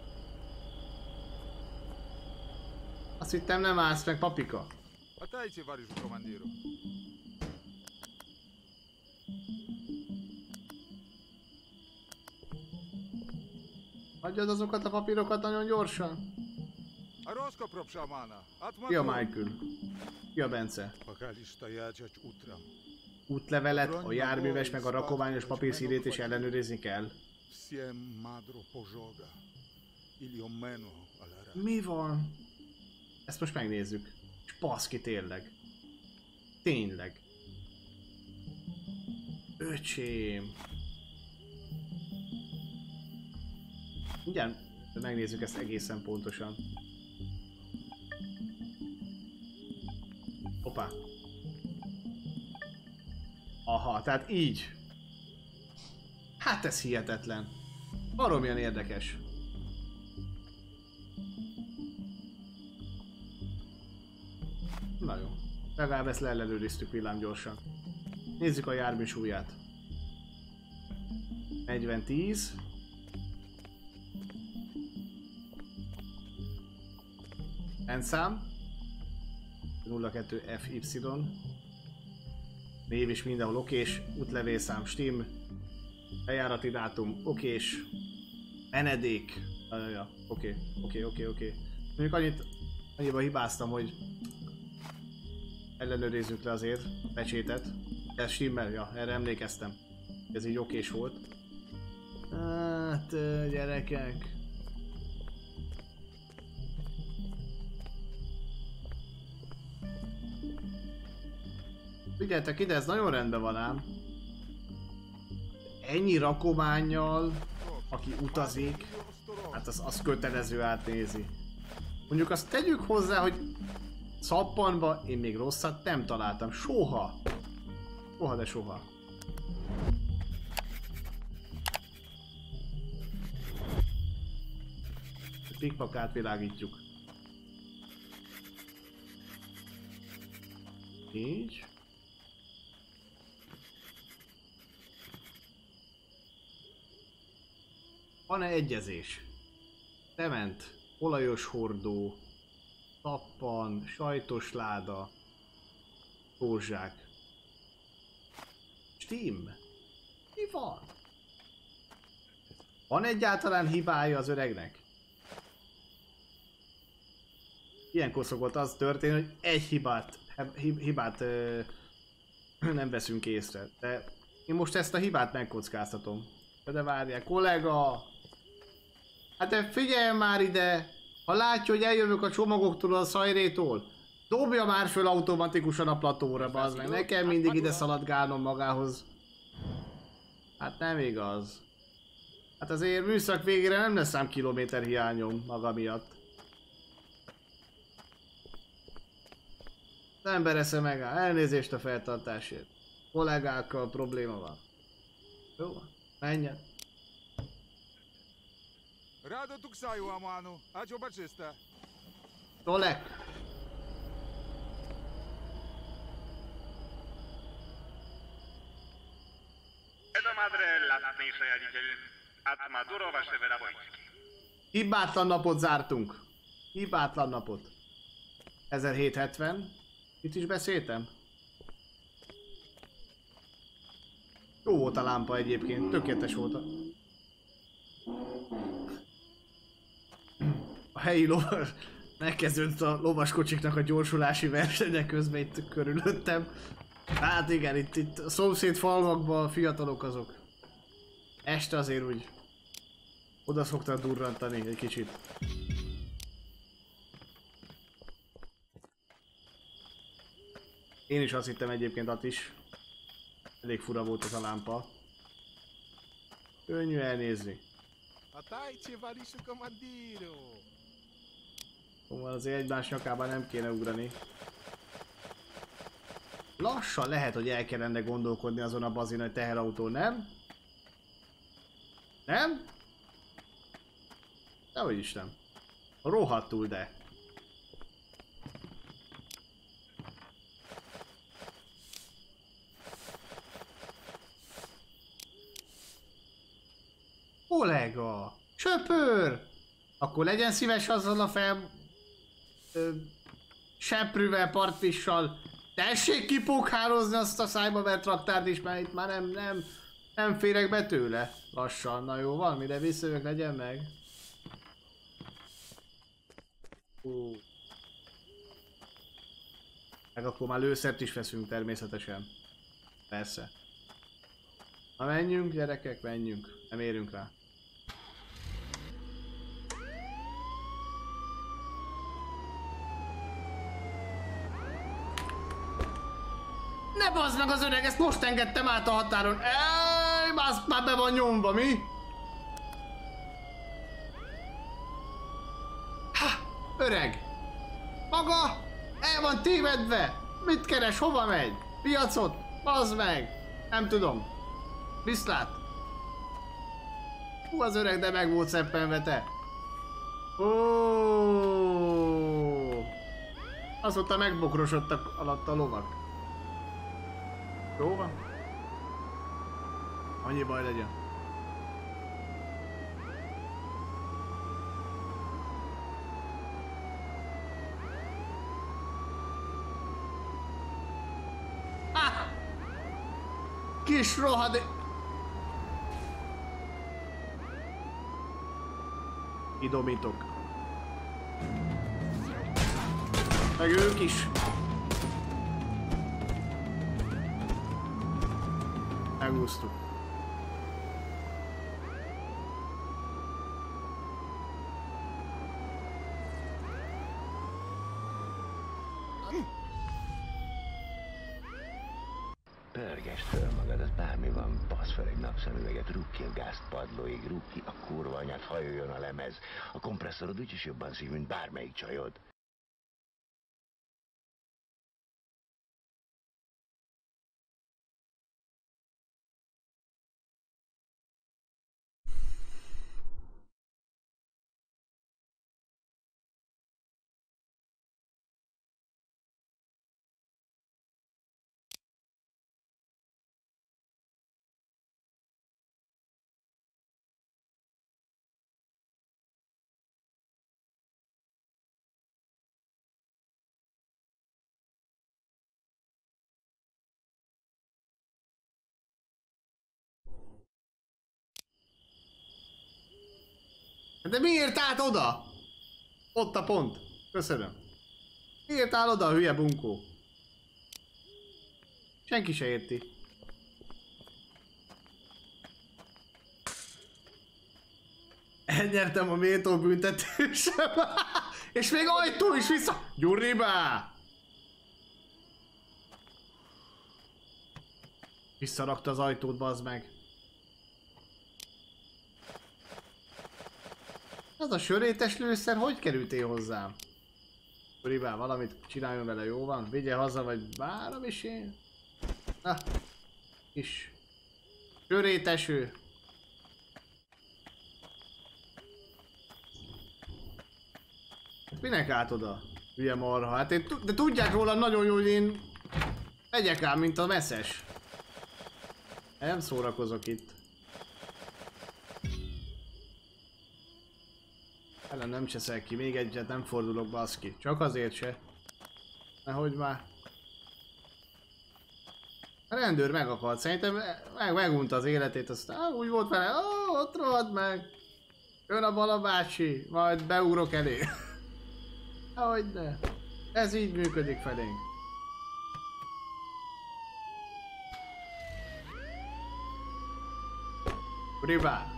Azt hittem nem állsz meg, papika. Atajci, Varisú komandíru. Adjad azokat a papírokat nagyon gyorsan. Aroszko, prop šamana. Ki a Michael? Ki a Bence? Útlevelet, a járműves meg a rakoványos papírszírét is ellenőrizni kell. Mi van? Ezt most megnézzük. És baszki, tényleg. Tényleg. Öcsém. Igen, de megnézzük ezt egészen pontosan. Hoppá. Aha, tehát így. Hát ez hihetetlen. Baromilyen érdekes. Na jó. Legalább ezt leellenőriztük villámgyorsan. Nézzük a jármű súlyát. 40-10. Rendszám. 02 FY. Név is mindenhol okés. Útlevélszám stimm. Bejárati dátum okés. Menedék. Ja, oké. Mondjuk annyiba hibáztam, hogy ellenőrizzük le azért a pecsétet. Ez stimmel, ja, erre emlékeztem. Ez így okés volt. Hát, gyerekek. Figyeljetek ide, ez nagyon rendben van ám. Ennyi rakománnyal. aki utazik, hát az kötelező átnézi. Mondjuk azt tegyük hozzá, hogy szappanba én még rosszat nem találtam. Soha. Soha, de soha. Pikpak átvilágítjuk. Így. Van-e egyezés? Cement, olajos hordó, tappan, sajtos láda, rózsák. Steam? Mi van? Van egyáltalán hibája az öregnek? Ilyenkor szokott az történni, hogy egy hibát nem veszünk észre. De én most ezt a hibát megkockáztatom. De várjál, kollega! Hát de figyelj már ide! Ha látja, hogy eljövök a csomagoktól, a szajrétól, dobja már föl automatikusan a platóra, bazd meg. Nekem mindig ide szaladgálnom magához. Hát nem igaz. Hát azért műszak végére nem lesz ám kilométer hiányom maga miatt. Az ember esze megáll. Elnézést a feltartásért. Kollégákkal probléma van. Jó van, menjen. Rado tuksaju, Amanu. A csoba czyste. Tolek! Edo madre latniejszej Alidziel, Atmadurowa Szewerabojski. Hibátlan napot zártunk. Hibátlan napot. 1770. Itt is beszéltem? Jó volt a lámpa egyébként, tökéletes volt a helyi lovas... Megkezdődött a lovaskocsiknak a gyorsulási versenye közben itt körülöttem. Hát igen, itt a szomszéd falvakban a fiatalok azok. Este azért úgy oda szoktak durrantani egy kicsit. Én is azt hittem egyébként, att is. Elég fura volt ez a lámpa. Könnyű elnézni. Szóval azért egymás nyakában nem kéne ugrani. Lassan lehet, hogy el kellene gondolkodni azon a bazin, hogy teherautó, nem? Nem? Dehogy is nem. Rohadtul, de. Kollega! Söpör! Akkor legyen szíves azzal a seprűvel, partvissal. Tessék kipókhározni azt a szájba vert raktárt is, mert itt már nem férek be tőle. Lassan. Na jó, van, mire visszajövök, legyen meg. Meg akkor már lőszert is veszünk természetesen. Persze. Na menjünk, gyerekek, menjünk. Nem érünk rá. Ne bazd meg az öreg, ezt most engedtem át a határon. Ej, azt már be van nyomva, mi? Ha, öreg! Maga! El van tévedve! Mit keres? Hova megy? Piacot? Bazd meg! Nem tudom. Viszlát! Hú, az öreg, de meg volt szeppenve, te! Ó! Azóta megbokrosodtak alatt a lovak. Jó van? Annyi baj legyen. Ah! Kis rohadé... Idomítok. Meg ők is. Megúsztuk. Pörgesd föl magad, az bármi van, basz fel egy napszemüveget, rúg ki a gázt padlóig, rúg ki a kurva anyát, hajoljon a lemez. A kompresszorod úgyis jobban szív, mint bármelyik csajod. De miért állt oda? Ott a pont. Köszönöm. Miért áll oda a hülye bunkó? Senki se érti. Elnyertem a méltó büntetésem. És még ajtó is vissza. Gyuribá! Visszarakta az ajtót, bazd meg. Az a sörétes lőszer, hogy kerültél hozzám? Gyuribá, valamit csináljon vele, jó van? Vigye haza, vagy várom is én. Na, kis söréteső. Minek állt oda? Hülye marha, hát de tudják róla nagyon jó, hogy én megyek ám, mint a messzes. Nem szórakozok itt. Ellen nem cseszel ki, még egyet nem fordulok, baszki. Csak azért se. Nehogy már. A rendőr megakart, szerintem megunta az életét, aztán úgy volt vele, ott rohadt meg. Jön a Bala bácsi, majd beugrok elé. Hogyne. Ez így működik felénk. Kuribá.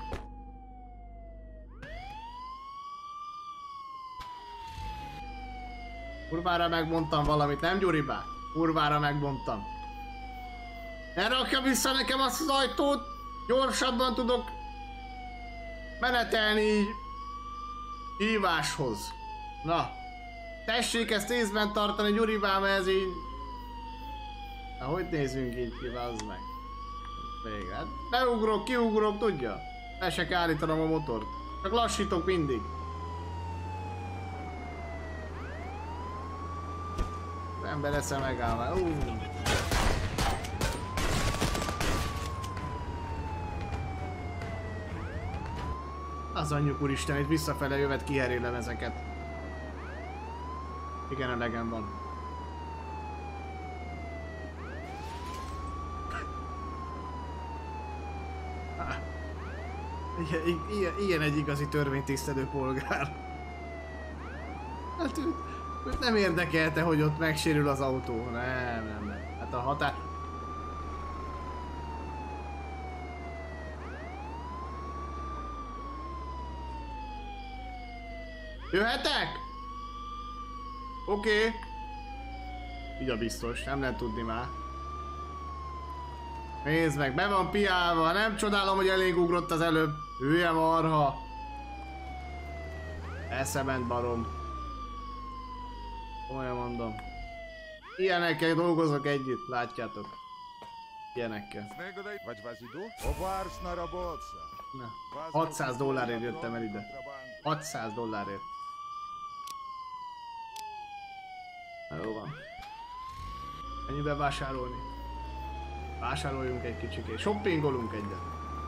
Kurvára megmondtam valamit, nem Gyuribá? Kurvára megmondtam. Ne rakja vissza nekem azt az ajtót, gyorsabban tudok menetelni így híváshoz. Na, tessék ezt észben tartani, Gyuribá, mert ez így... Na, hogy nézzünk így ki, bazd meg? Végre, hát beugrok, kiugrok, tudja? Le se kell állítanom a motort. Csak lassítok mindig. Az ember esze megáll már. Az anyjuk úristen, itt visszafele jövet, kiherélem ezeket. Igen, elegem van. Ilyen egy igazi törvénytisztelő polgár. Hát őt nem érdekelte, hogy ott megsérül az autó. Nem. Hát a határ... Jöhetek? Oké. Így a biztos, nem lehet tudni már. Nézd meg, be van piálva, nem csodálom, hogy elég ugrott az előbb. Hülye marha. Eszement barom. Olyan mondom. Ilyenekkel dolgozok együtt, látjátok. Ilyenekkel. Na, $600 jöttem el ide. $600. Jó van. Ennyibe vásárolni. Vásároljunk egy kicsikét. Shoppingolunk egyet.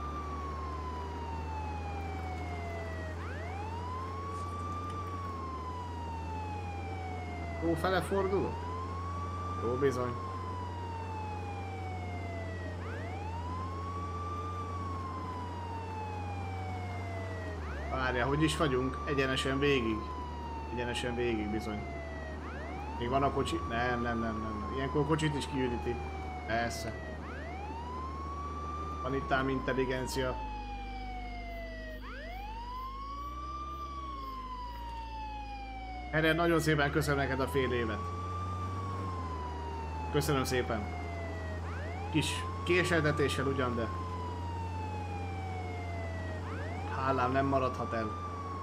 Jó fele fordulok? Jó bizony. Várjál, hogy is vagyunk? Egyenesen végig. Egyenesen végig bizony. Még van a kocsi? Nem. Ilyenkor a kocsit is kiüríti. Persze. Van itt ám intelligencia. Erre nagyon szépen köszönöm neked a fél évet. Köszönöm szépen. Kis késeltetéssel ugyan, de hálám nem maradhat el.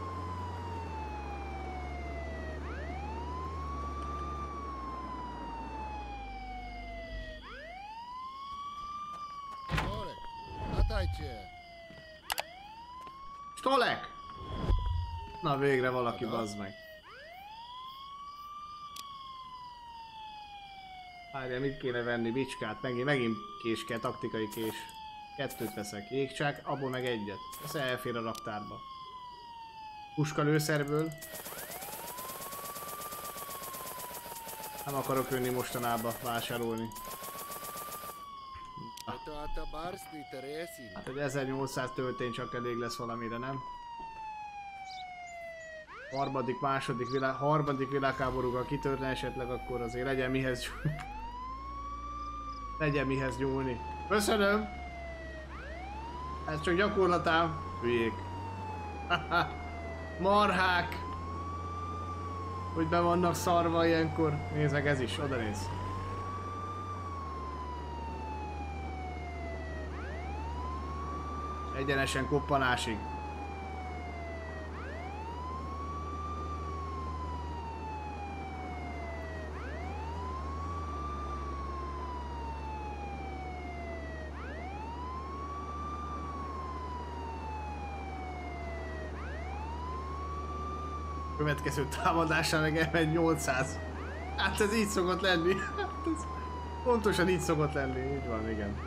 Stolek! Na végre valaki, bazd meg. Várjál, mit kéne venni? Bicskát, megint kés kell, taktikai kés. 2 veszek, jégcsák, abból meg 1. Ez elfér a raktárba. Puska lőszerből. Nem akarok jönni mostanában vásárolni. Hát egy 1800 töltény csak elég lesz valamire, nem? Harmadik világháborúval kitörne esetleg, akkor azért legyen mihez nyúlni. Köszönöm! Ez csak gyakorlatám. Hülyék. Marhák! Hogy be vannak szarva ilyenkor. Nézd meg, ez is, oda néz. Egyenesen koppanásig. Következő támadásán meg elmegy 800. Hát ez így szokott lenni. Hát ez pontosan így szokott lenni. Így van, igen.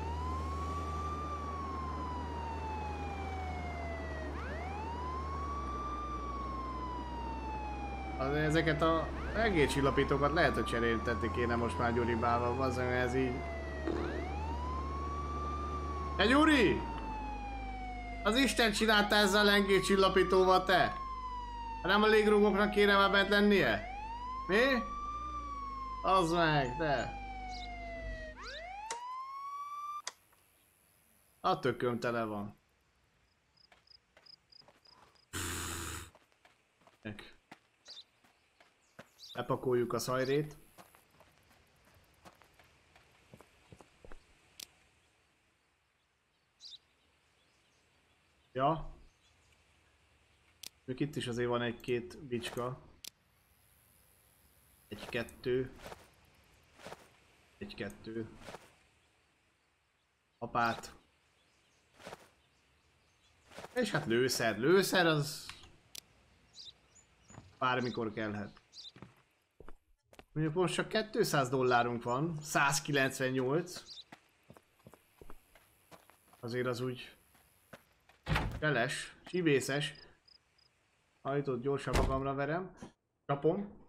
Ezeket a egércsillapítókat lehet, hogy cseréltetni kéne most már Gyuribával, azért ez így... Te Gyuri! Az Isten csinálta ezzel a lengércsillapítóval, te? Nem a légrugóknak kéne már bent lennie? Mi? Az meg, de... A tököm tele van. Lepakoljuk a szajrét. Ja. Még itt is azért van 1-2 bicska. 1-2. 1-2. Apát. És hát lőszer. Lőszer az... bármikor kellhet. Mondjuk most csak $200 van, 198. Azért az úgy... Feles, csibészes. Hajtott, gyorsan magamra verem. Csapom.